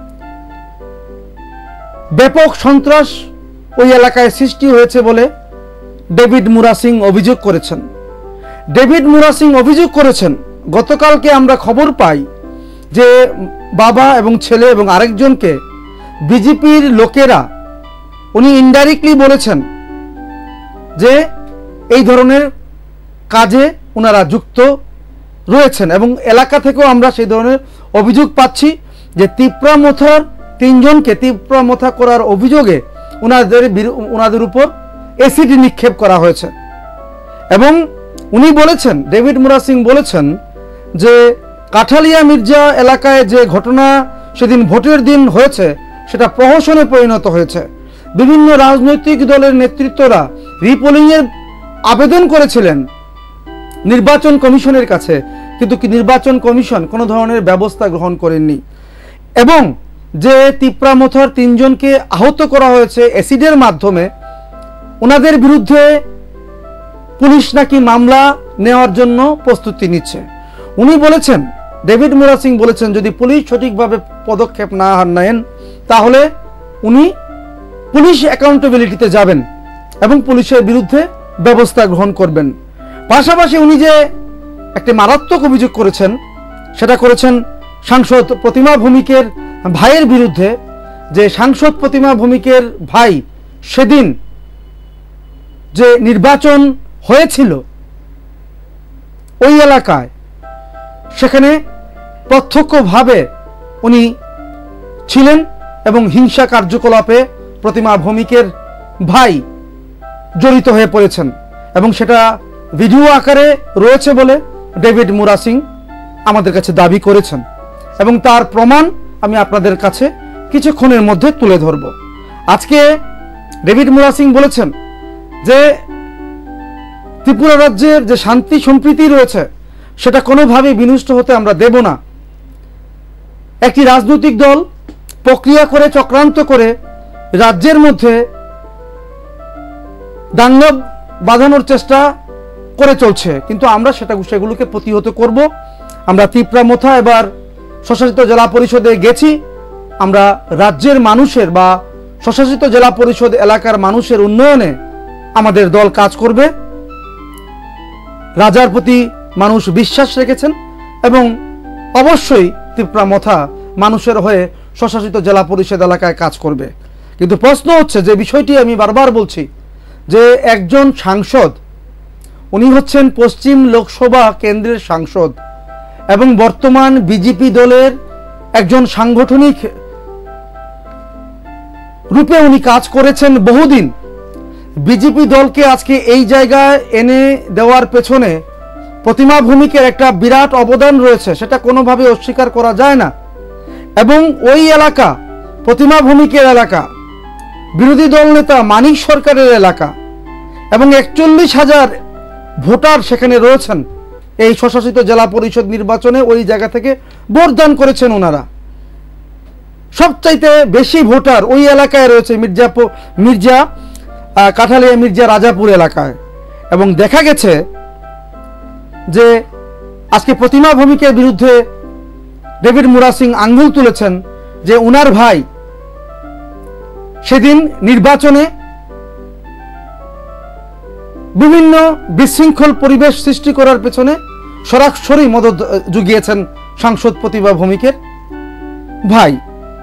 ব্যাপক সন্ত্রাস ওই এলাকায় সৃষ্টি হয়েছে বলে ডেভিড মুরা সিং অভিযোগ করেছেন। ডেভিড মুরা সিং অভিযোগ করেছেন, গতকালকে আমরা খবর পাই যে বাবা এবং ছেলে এবং আরেকজনকে বিজেপির লোকেরা, উনি ইনডাইরেক্টলি বলেছেন যে এই ধরনের কাজে ওনারা যুক্ত রয়েছেন, এবং এলাকা থেকেও আমরা সেই ধরনের অভিযোগ পাচ্ছি যে তিপ্রা মথার তিনজনকে তিপ্রা মথা করার অভিযোগে ওনাদের ওনাদের উপর অ্যাসিড নিক্ষেপ করা হয়েছে। এবং উনি বলেছেন, ডেভিড মুরা সিং বলেছেন যে কাঠালিয়া মির্জা এলাকায় যে ঘটনা সেদিন ভোটের দিন হয়েছে সেটা প্রহসনে পরিণত হয়েছে। বিভিন্ন রাজনৈতিক দলের নেতৃত্বরা রিপোলিংয়ের আবেদন করেছিলেন নির্বাচন কমিশনের কাছে, কিন্তু কি নির্বাচন কমিশন কোনো ধরনের ব্যবস্থা গ্রহণ করেননি। এবং যে তিপ্রামথার তিনজনকে আহত করা হয়েছে অ্যাসিডের মাধ্যমে, ওনাদের বিরুদ্ধে পুলিশ নাকি মামলা নেওয়ার জন্য প্রস্তুতি নিচ্ছে। উনি বলেছেন, ডেভিড মুরা সিং বলেছেন, যদি পুলিশ সঠিকভাবে পদক্ষেপ না নেন তাহলে উনি পুলিশ অ্যাকাউন্টেবিলিটিতে যাবেন এবং পুলিশের বিরুদ্ধে ব্যবস্থা গ্রহণ করবেন। পাশাপাশি উনি যে একটি মারাত্মক অভিযোগ করেছেন, সেটা করেছেন সাংসদ প্রতিমা ভৌমিকের ভাইয়ের বিরুদ্ধে, যে সাংসদ প্রতিমা ভৌমিকের ভাই সেদিন যে নির্বাচন হয়েছিল ওই এলাকায়, সেখানে প্রত্যক্ষভাবে উনি ছিলেন এবং হিংসা কার্যকলাপে প্রতিমা ভৌমিকের ভাই জড়িত হয়ে পড়েছেন এবং সেটা ভিডিও আকারে রয়েছে বলে ডেভিড মুরা সিং আমাদের কাছে দাবি করেছেন এবং তার প্রমাণ আমি আপনাদের কাছে কিছুক্ষণের মধ্যে তুলে ধরব। আজকে ডেভিড মুরা সিং বলেছেন যে ত্রিপুরা রাজ্যের যে শান্তি সম্প্রীতি রয়েছে সেটা কোনোভাবেই বিনষ্ট হতে আমরা দেব না। একটি রাজনৈতিক দল প্রক্রিয়া করে চক্রান্ত করে রাজ্যের মধ্যে দাঙ্গা বাঁধানোর চেষ্টা করে চলছে, কিন্তু আমরা সেটা সেগুলোকে প্রতিহত করব। আমরা তিপ্রামথা এবার স্বশাসিত জেলা পরিষদে গেছি, আমরা রাজ্যের মানুষের বা স্বশাসিত জেলা পরিষদ এলাকার মানুষের উন্নয়নে আমাদের দল কাজ করবে। রাজার প্রতি মানুষ বিশ্বাস রেখেছেন এবং অবশ্যই তিপ্রামথা মানুষের হয়ে স্বশাসিত জেলা পরিষদ এলাকায় কাজ করবে। কিন্তু প্রশ্ন হচ্ছে, যে বিষয়টি আমি বারবার বলছি, যে একজন সাংসদ, উনি হচ্ছেন পশ্চিম লোকসভা কেন্দ্রের সাংসদ এবং বর্তমান বিজেপি দলের একজন সাংগঠনিক রূপে উনি কাজ করেছেন বহুদিন। বিজেপি দলকে আজকে এই জায়গায় এনে দেওয়ার পেছনে প্রতিমা ভৌমিকের একটা বিরাট অবদান রয়েছে, সেটা কোনোভাবে অস্বীকার করা যায় না। এবং ওই এলাকা, প্রতিমা ভৌমিকের এলাকা, বিরোধী দল নেতা মানিক সরকারের এলাকা এবং একচল্লিশ হাজার ভোটার সেখানে রয়েছেন। এই স্বশাসিত জেলা পরিষদ নির্বাচনে ওই জায়গা থেকে ভোটদান করেছেন ওনারা। সবচাইতে বেশি ভোটার ওই এলাকায় রয়েছে মির্জাপুর, মির্জা কাঠালিয়া মির্জা রাজাপুর এলাকায়। এবং দেখা গেছে যে আজকে প্রতিমা ভৌমিকের বিরুদ্ধে ডেভিড মুরা সিং আঙ্গুল তুলেছেন যে উনার ভাই সেদিন নির্বাচনে বিভিন্ন বিশৃঙ্খল পরিবেশ সৃষ্টি করার পেছনে সরাসরি মদত জুগিয়েছেন সাংসদ প্রতিমা ভৌমিকের ভাই।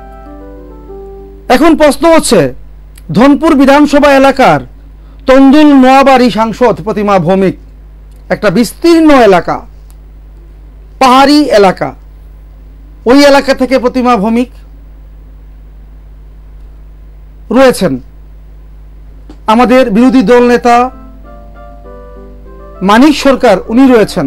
এখন প্রশ্ন হচ্ছে, ধনপুর বিধানসভা এলাকার তন্দুল নোয়াবাড়ি সাংসদ প্রতিমা ভৌমিক, একটা বিস্তীর্ণ এলাকা, পাহাড়ি এলাকা, ওই এলাকা থেকে প্রতিমা ভৌমিক রয়েছেন। আমাদের বিরোধী দল নেতা মানিক সরকার উনি রয়েছেন।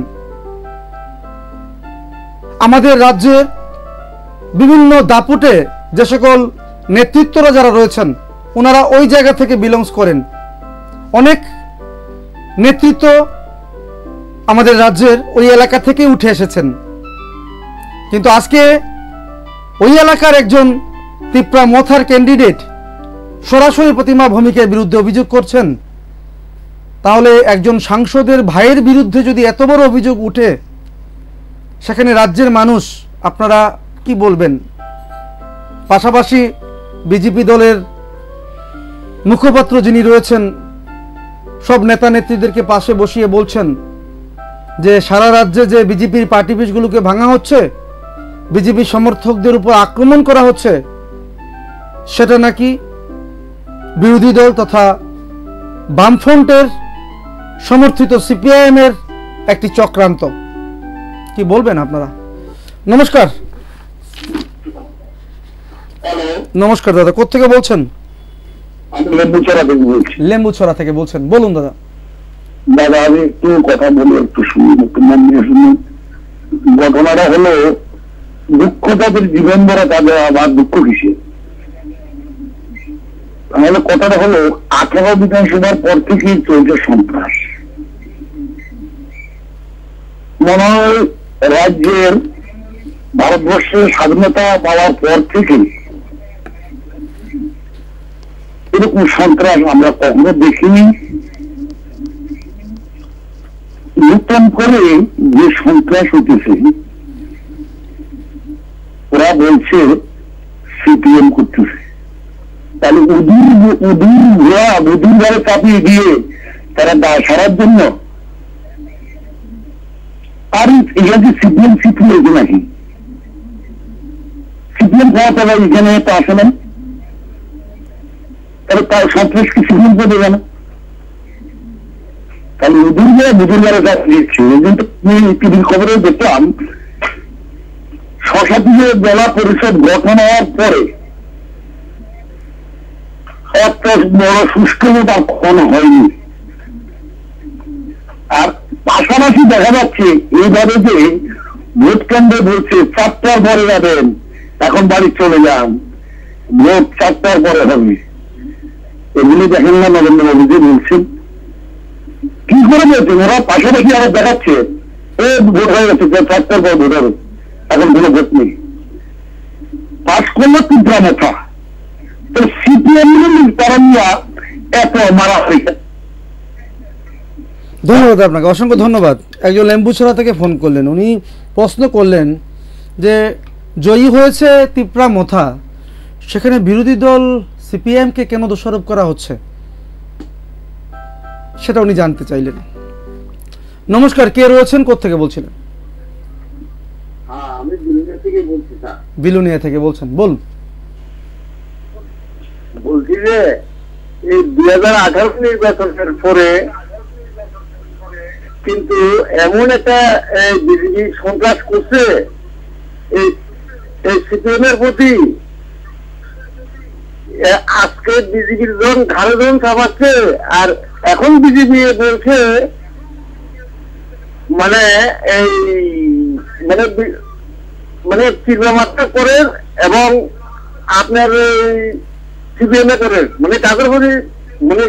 আমাদের রাজ্যের বিভিন্ন দাপুটে যে সকল নেতৃত্বরা যারা রয়েছেন ওনারা ওই জায়গা থেকে বিলংস করেন। অনেক নেতৃত্ব আমাদের রাজ্যের ওই এলাকা থেকে উঠে এসেছেন, কিন্তু আজকে ওই এলাকার একজন তিপ্রামথার ক্যান্ডিডেট সরাসরি প্রতিমা ভৌমিকের বিরুদ্ধে অভিযোগ করছেন। তাহলে একজন সাংসদের ভাইয়ের বিরুদ্ধে যদি এত বড় অভিযোগ উঠে, সেখানে রাজ্যের মানুষ আপনারা কি বলবেন? পাশাপাশি বিজেপি দলের মুখপাত্র যিনি রয়েছেন সব নেতা নেত্রীদেরকে পাশে বসিয়ে বলছেন যে সারা রাজ্যে যে বিজেপির পার্টি অফিসগুলোকে ভাঙা হচ্ছে, বিজেপি সমর্থকদের উপর আক্রমণ করা হচ্ছে, সেটা নাকি বিরোধী দল তথা বামফ্রন্টের সমর্থিত সিপিআইএম এর একটি চক্রান্ত। কি বলবেন আপনারা? নমস্কার। নমস্কার দাদা, কোত্থেকে বলছেন? লেম্বুছড়া থেকে বলছি। লেম্বুছড়া থেকে বলছেন, বলুন দাদা। দাদা আমি একটু কথা বলি, একটু শুনুন, একটু মন দিয়ে শুনুন। ঘটনাটা হলো, দুঃখ তাদের জীবন ধরা, তাদের আবার দুঃখ কিসে? তাহলে কথাটা হলো, আঠারো বিধানসভার পর থেকেই চলছে সন্ত্রাস। মনে হয় রাজ্যের ভারতবর্ষের স্বাধীনতা পাওয়ার পর থেকে এরকম সন্ত্রাস আমরা কখনো দেখিনি। নতুন করে যে সন্ত্রাস হতেছে, ওরা বলছে সিপিএম করতেছে, তাহলে ওদের ওদের ঘোড়া ওদের ঘরে চাপিয়ে দিয়ে তারা দায় সারার জন্য। আর এখানে সিপিএম সিপি হয়েছে নাকি? সিপিএম খাওয়া তারা এখানে তো আসে না, তাহলে তার সন্ত্রাস কি সিপিএম করে দেবে না? তাহলে ওদের ঘরে ওদের ঘরে চাপিয়ে দিচ্ছে। কিন্তু টিভির খবরে দেখলাম স্বশাসিত জেলা পরিষদ গঠন হওয়ার পরে একটা বড় সুষ্ঠুতা কখনো হয়নি। আর পাশাপাশি দেখা যাচ্ছে এইভাবে যে ভোট কেন্দ্রে বলছে চারটার পরে যাবেন, এখন বাড়ি চলে যান, ভোট চারটার পরে হবে, এগুলি দেখেন না নরেন্দ্র মোদী যে বলছেন। কি করে বলছেন ওরা? পাশাপাশি আবার দেখাচ্ছে ও ভোট হয়ে গেছে, চারটার পর ভোট হবে, এখন কোনো ভোট নেই। পাশ করলো তিনটা মাথা। তো সিপিএম তারা নিয়ে এত মারা হয়েছে। ধন্যবাদ আপনাকে, অসংখ্য ধন্যবাদ। একজন লেম্বুছড়া থেকে ফোন করলেন, উনি প্রশ্ন করলেন যে জয়ী হয়েছে তিপ্রা মোথা, সেখানে বিরোধী দল সিপিএমকে কেন দোষারোপ করা হচ্ছে সেটা উনি জানতে চাইলেন। নমস্কার, কে রয়েছেন, কোত্থেকে বলছিলেন? আমি বিলুনিয়া থেকে বলছি স্যার। বিলুনিয়া থেকে বলছেন, বলুন। বলছি যে এই দুই হাজার আঠারো নির্বাচনের পরে কিন্তু এমন একটা বিজেপি সন্ত্রাস করছে এই সিপিএম এর প্রতি। আজকে বিজেপির জন ঘাড়ে জন চাপাচ্ছে, আর এখন বিজেপি বলছে মানে এই মানে মানে চিন্তামাত্রা করেন এবং আপনার সিপিএম এ করেন, মানে তাদের প্রতি মানে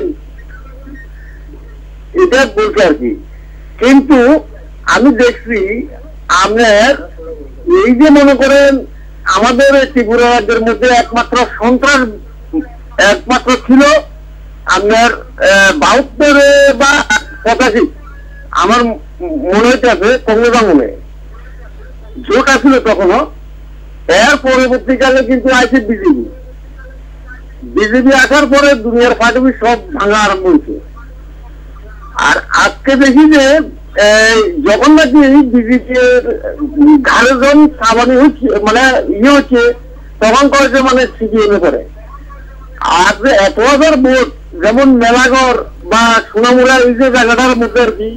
এটা বলছে আর কি। কিন্তু আমি দেখছি আপনার এই যে মনে করেন আমাদের ত্রিপুরা রাজ্যের মধ্যে একমাত্র সন্ত্রাস একমাত্র ছিল আপনার বাহাত্তরে বা পঁচাশি, আমার মনে হইতেছে কংগ্রেস আমলে জোট আসছিল তখনও। এর পরবর্তীকালে কিন্তু আইসে বিজেপি। বিজেপি আসার পরে দুনিয়ার পার্টি সব ভাঙা আরম্ভ হয়েছে। আর আজকে দেখি যে যখন নাকি বিজেপির ঘাড়ে জন সাবানি হচ্ছে মানে ইয়ে হচ্ছে, তখন করেছে মানে সিপিএম করে। আর যে এত হাজার ভোট যেমন মেলাগড় বা সোনামুড়া এই যে জায়গাটার মধ্যে আর কি,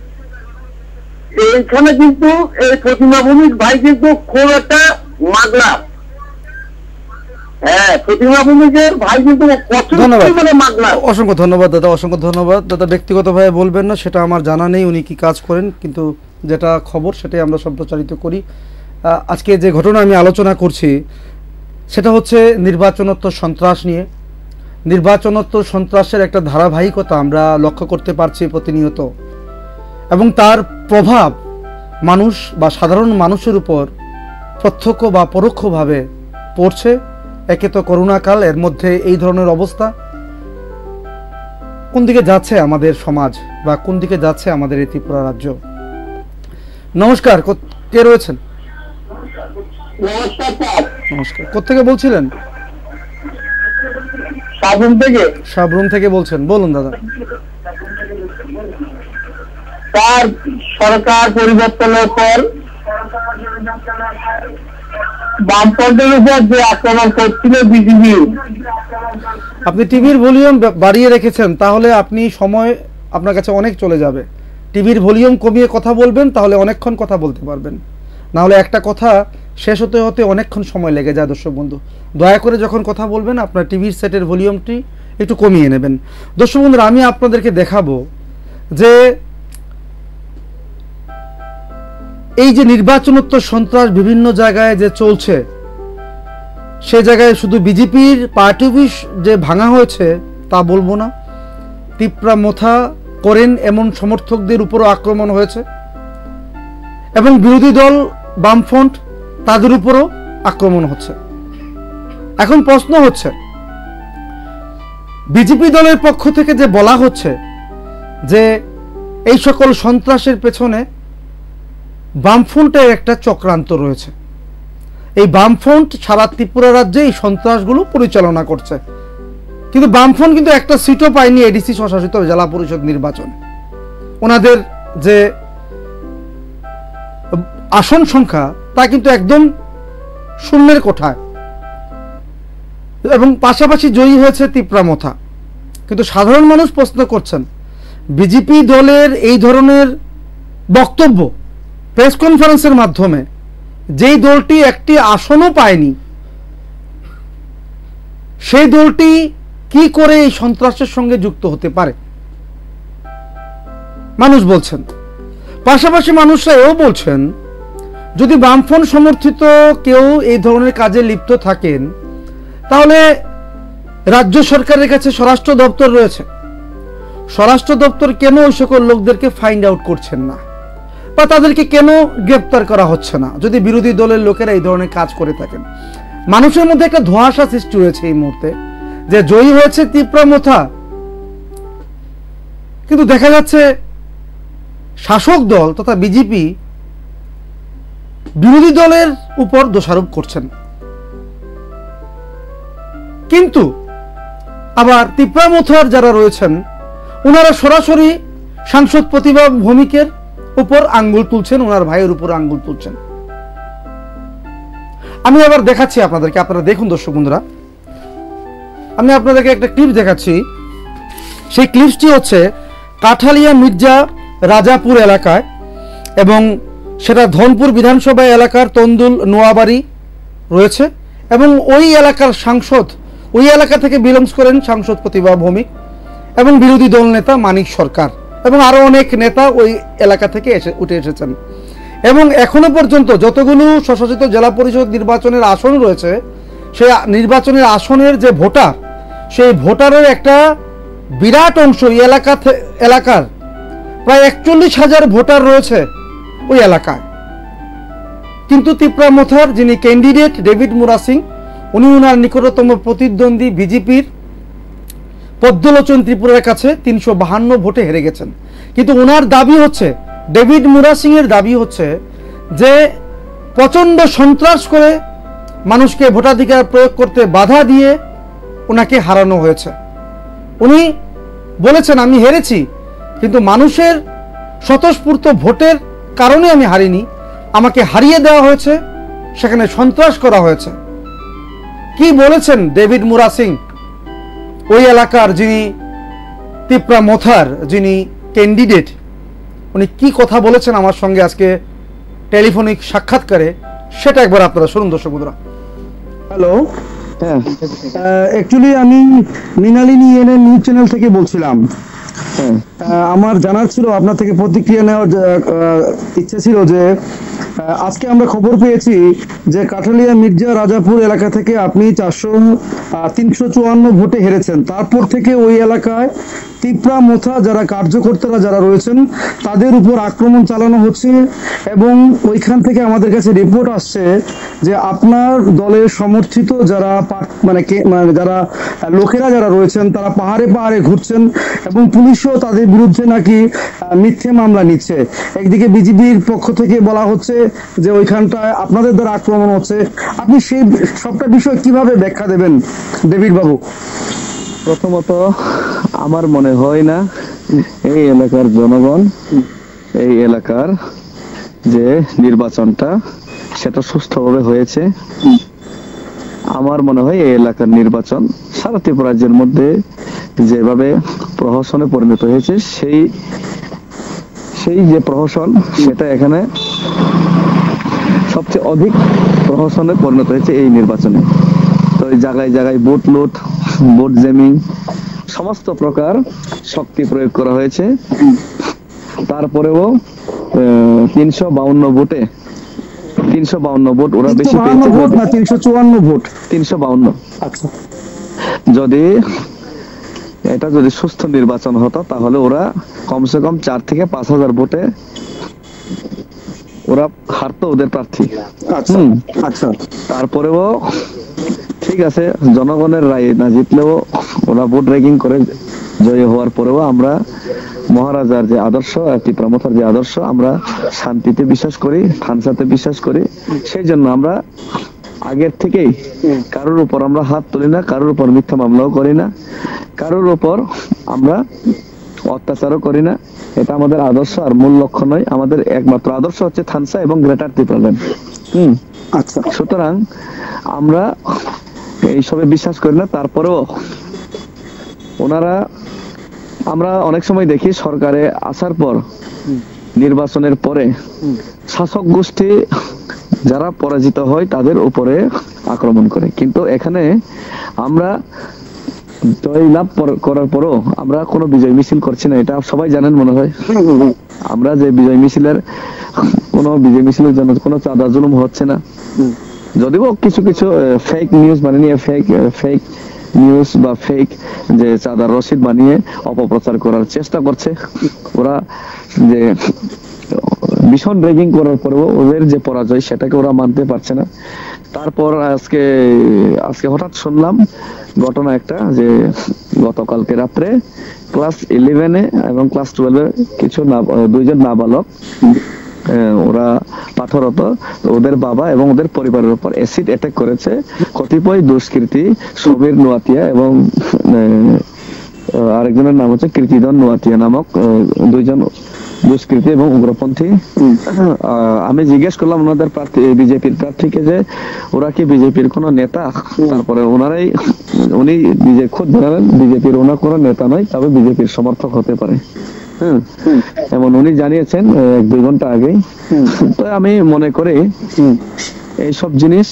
এইখানে কিন্তু এই প্রতিমা ভূমিক ভাই কিন্তু খুব একটা মাগলা। হ্যাঁ, প্রতিমা ভূমিকের ভাই কিন্তু মানে মাগলা। অসংখ্য ধন্যবাদ দাদা, অসংখ্য ধন্যবাদ দাদা। ব্যক্তিগতভাবে বলবেন না সেটা আমার জানা নেই উনি কি কাজ করেন, কিন্তু যেটা খবর সেটাই আমরা সম্প্রচারিত করি। আজকে যে ঘটনা আমি আলোচনা করছি সেটা হচ্ছে নির্বাচনোত্তর সন্ত্রাস নিয়ে। নির্বাচনোত্তর সন্ত্রাসের একটা ধারাবাহিকতা আমরা লক্ষ্য করতে পারছি প্রতিনিয়ত, এবং তার প্রভাব মানুষ বা সাধারণ মানুষের উপর প্রত্যক্ষ বা পরোক্ষভাবে পড়ছে। একে তো করোনাকাল, এর মধ্যে এই ধরনের অবস্থা। কোন দিকে যাচ্ছে আমাদের সমাজ বা কোন দিকে যাচ্ছে আমাদের এই ত্রিপুরা রাজ্য? নমস্কার, কে রয়েছেন? নমস্কার, কোত্থেকে বলছিলেন? সাবরুম থেকে। সাবরুম থেকে বলছেন, বলুন দাদা। তার সরকার পরিবর্তনের পর বামপন্থের উপর যে আক্রমণ করছিল বিজেপি। আপনি টিভির ভলিউম বাড়িয়ে রেখেছেন, তাহলে আপনি সময় আপনার কাছে অনেক চলে যাবে। টিভির ভলিউম কমিয়ে কথা বলবেন, তাহলে অনেকক্ষণ কথা বলতে পারবেন। না হলে একটা কথা শেষ হতে হতে অনেকক্ষণ সময় লেগে যায়। দর্শক বন্ধু, দয়া করে যখন কথা বলবেন আপনার টিভির সেটের ভলিউমটি একটু কমিয়ে নেবেন। দর্শক বন্ধুরা, আমি আপনাদেরকে দেখাবো যে এই যে নির্বাচনোত্তর সন্ত্রাস বিভিন্ন জায়গায় যে চলছে, সে জায়গায় শুধু বিজেপির পার্টি অফিস যে ভাঙা হয়েছে তা বলবো না, তিপ্রা মোথা করেন এমন সমর্থকদের উপরও আক্রমণ হয়েছে। এবং বিরোধী দল বামফ্রন্ট তাদের উপরও আক্রমণ হচ্ছে। এখন প্রশ্ন হচ্ছে, বিজেপি দলের পক্ষ থেকে যে বলা হচ্ছে যে এই সকল সন্ত্রাসের পেছনে বামফ্রন্টের একটা চক্রান্ত রয়েছে, এই বামফ্রন্ট সারা ত্রিপুরা রাজ্যে এই সন্ত্রাসগুলো পরিচালনা করছে, কিন্তু বামফ্রন্ট কিন্তু একটা সিটও পায়নি এডিসি স্বশাসিত জেলা পরিষদ নির্বাচন। ওনাদের যে আসন সংখ্যা তা কিন্তু একদম শূন্যের কোঠায়, এবং পাশাপাশি জয়ী হয়েছে তিপ্রামথা। কিন্তু সাধারণ মানুষ প্রশ্ন করছেন, বিজেপি দলের এই ধরনের বক্তব্য প্রেস কনফারেন্সের মাধ্যমে যেই দলটি একটি আসনও পায়নি, সেই দলটি কি করে এই সন্ত্রাসের সঙ্গে যুক্ত হতে পারে, মানুষ বলছেন। পাশাপাশি মানুষরা এও বলছেন, যদি বামফ্রন্ট সমর্থিত কেউ এই ধরনের কাজে লিপ্ত থাকেন, তাহলে রাজ্য সরকারের কাছে স্বরাষ্ট্র দপ্তর রয়েছে, স্বরাষ্ট্র দপ্তর কেন ওই সকল লোকদেরকে ফাইন্ড আউট করছেন না, বা তাদেরকে কেন গ্রেপ্তার করা হচ্ছে না, যদি বিরোধী দলের লোকেরা এই ধরনের কাজ করে থাকেন। মানুষের মধ্যে একটা ধোঁয়াশা সৃষ্টি হয়েছে এই মুহূর্তে যে জয়ী হয়েছে তিপ্রামথা, কিন্তু দেখা যাচ্ছে শাসক দল তথা বিজেপি বিরোধী দলের উপর দোষারোপ করছেন। কিন্তু আবার তিপ্রামথার যারা রয়েছেন ওনারা সরাসরি সাংসদ প্রতিভা ভৌমিকের উপর আঙ্গুল তুলছেন, ওনার ভাইয়ের উপর আঙ্গুল তুলছেন। আমি আবার দেখাচ্ছি আপনাদেরকে, আপনারা দেখুন দর্শক বন্ধুরা, আমি আপনাদেরকে একটা ক্লিপ দেখাচ্ছি। সেই ক্লিপটি হচ্ছে কাঠালিয়া মির্জা রাজাপুর এলাকায়, এবং সেটা ধনপুর বিধানসভা এলাকার তন্দুল নোয়াবাড়ি রয়েছে, এবং ওই এলাকার সাংসদ, ওই এলাকা থেকে বিলংস করেন সাংসদ প্রতিভা ভৌমিক এবং বিরোধী দল নেতা মানিক সরকার, এবং আরো অনেক নেতা ওই এলাকা থেকে এসে উঠে এসেছেন। এবং এখনো পর্যন্ত যতগুলো স্বশাসিত জেলা পরিষদ নির্বাচনের আসন রয়েছে, সেই নির্বাচনের আসনের যে ভোটার, সেই ভোটারের একটা বিরাট অংশ এলাকা এলাকার প্রায় একচল্লিশ হাজার ভোটার রয়েছে ওই এলাকায়। কিন্তু তিপ্রামথার যিনি ক্যান্ডিডেট ডেভিড মুরা সিং, উনি ওনার নিকটতম প্রতিদ্বন্দ্বী বিজেপির পদ্মলোচন ত্রিপুরার কাছে তিনশো বাহান্ন ভোটে হেরে গেছেন। কিন্তু ওনার দাবি হচ্ছে, ডেভিড মুরা সিং এর দাবি হচ্ছে যে প্রচন্ড সন্ত্রাস করে মানুষকে ভোটাধিকার প্রয়োগ করতে বাধা দিয়ে ওনাকে হারানো হয়েছে। উনি বলেছেন, আমি হেরেছি, কিন্তু মানুষের স্বতঃস্ফূর্ত ভোটের কারণে আমি হারিনি, আমাকে হারিয়ে দেওয়া হয়েছে, সেখানে সন্ত্রাস করা হয়েছে। কি বলেছেন ডেভিড মুরা সিং, ওই এলাকার যিনি তিপ্রামথার যিনি ক্যান্ডিডেট, উনি কি কথা বলেছেন আমার সঙ্গে আজকে টেলিফোনিক সাক্ষাৎকারে, সেটা একবার আপনারা শুনুন দর্শক বন্ধুরা। হ্যালো, হ্যাঁ, অ্যাকচুয়ালি আমি মৃণালিনী এনএন নিউজ চ্যানেল থেকে বলছিলাম। আমার জানার ছিল, আপনার থেকে প্রতিক্রিয়া নেওয়ার ইচ্ছা ছিল যে আজকে আমরা খবর পেয়েছি যে কাঠালিয়া মির্জা রাজাপুর এলাকা থেকে আপনি চারশো তিনশো চুয়ান্ন ভোটে হেরেছেন। তারপর থেকে ওই এলাকায় তিপ্রামথা যারা কার্যকর্তারা যারা রয়েছেন তাদের উপর আক্রমণ চালানো হচ্ছে, এবং ওইখান থেকে আমাদের কাছে রিপোর্ট আসছে যে আপনার দলের সমর্থিত যারা মানে মানে যারা লোকেরা যারা রয়েছেন তারা পাহাড়ে পাহাড়ে ঘুরছেন, এবং পুলিশও তাদের বিরুদ্ধে নাকি মিথ্যে মামলা নিচ্ছে। একদিকে বিজেপির পক্ষ থেকে বলা হচ্ছে যে ওইখানটায় আপনাদের দ্বারা আক্রমণ হচ্ছে। আপনি সেই সবটা বিষয় কিভাবে ব্যাখ্যা দেবেন ডেভিড বাবু? প্রথমত আমার মনে হয় না এই এলাকার জনগণ, এই এলাকার যে নির্বাচনটা সেটা সুষ্ঠুভাবে হয়েছে। আমার মনে হয় এই এলাকার নির্বাচন সারা ত্রিপুরা রাজ্যের মধ্যে যেভাবে প্রহসনে পরিণত হয়েছে, সেই সেই যে প্রহসন সেটা এখানে সবচেয়ে অধিক প্রহসনে পরিণত হয়েছে এই নির্বাচনে। তো এই জায়গায় জায়গায় ভোট লুট, ভোট জেমিং, সমস্ত প্রকার শক্তি প্রয়োগ করা হয়েছে। তারপরেও তিনশো বাউন্ন ভোটে তিনশো বাউন্ন ভোট ওরা বেশি পেয়েছে, তিনশো চুয়ান্ন ভোট তিনশো বাউন্ন। আচ্ছা, যদি এটা যদি সুস্থ নির্বাচন হতো তাহলে ওরা কমসে কম চার থেকে পাঁচ হাজার ভোটে ওরা হারতো ওদের প্রার্থী। আচ্ছা আচ্ছা তারপরেও ঠিক আছে, জনগণের রায় না জিতলেও ওরা ভোট র্যাগিং করে জয়ী হওয়ার পরেও আমরা মহারাজার যে আদর্শ, পিতামাতার যে আদর্শ, আমরা শান্তিতে বিশ্বাস করি, থানসাতে বিশ্বাস করি। সেই জন্য আমরা আগের থেকেই কারোর উপর আমরা হাত তুলি না, কারোর উপর মিথ্যা মামলাও করি না, কারোর উপর আমরা অত্যাচারও করি না। এটা আমাদের আদর্শ আর মূল লক্ষ্য নয়। আমাদের একমাত্র আদর্শ হচ্ছে থানসা এবং গ্রেটার ত্রিপুরাল্যান্ড। হম আচ্ছা, সুতরাং আমরা এইসবে বিশ্বাস করি না। তারপরেও ওনারা, আমরা অনেক সময় দেখি সরকারে আসার পর, নির্বাচনের পরে শাসক গোষ্ঠী যারা পরাজিত হয় তাদের উপরে আক্রমণ করে। কিন্তু এখানে আমরা জয় লাভ করার পরও আমরা কোনো বিজয় মিছিল করছি না, এটা সবাই জানেন মনে হয়। আমরা যে বিজয় মিছিলের কোনো বিজয় মিছিলের জন্য কোনো চাঁদা জুলুম হচ্ছে না। যদিও কিছু কিছু ফেক নিউজ বানিয়ে, ফেক ফেক নিউজ বা ফেক যে চাঁদার রসিদ বানিয়ে অপপ্রচার করার চেষ্টা করছে ওরা, যে ভীষণ র্যাগিং করার পরেও ওদের যে পরাজয় সেটাকে ওরা মানতে পারছে না। তারপর আজকে আজকে হঠাৎ শুনলাম ঘটনা একটা, যে গতকালকে রাত্রে ক্লাস ইলেভেনে এবং ক্লাস টুয়েলভে কিছু দুইজন নাবালক ওরা পাথরত, ওদের বাবা এবং ওদের পরিবারের উপর অ্যাসিড অ্যাটাক করেছে কতিপয় দুষ্কৃতী, সমীর নোয়াতিয়া এবং আরেকজনের নাম হচ্ছে কীর্তিধন নোয়াতিয়া নামক দুইজন দুষ্কৃতী এবং উগ্রপন্থী। আমি জিজ্ঞেস করলাম ওনাদের প্রার্থী, বিজেপির প্রার্থীকে, যে ওরা কি বিজেপির কোন নেতা? তারপরে ওনারাই উনি নিজে খুদ জানালেন বিজেপির ওনার কোন নেতা নয়, তবে বিজেপির সমর্থক হতে পারে। হ্যাঁ, এমন উনি জানিয়েছেন এক দুই ঘন্টা আগেই। তো আমি মনে করি এইসব জিনিস,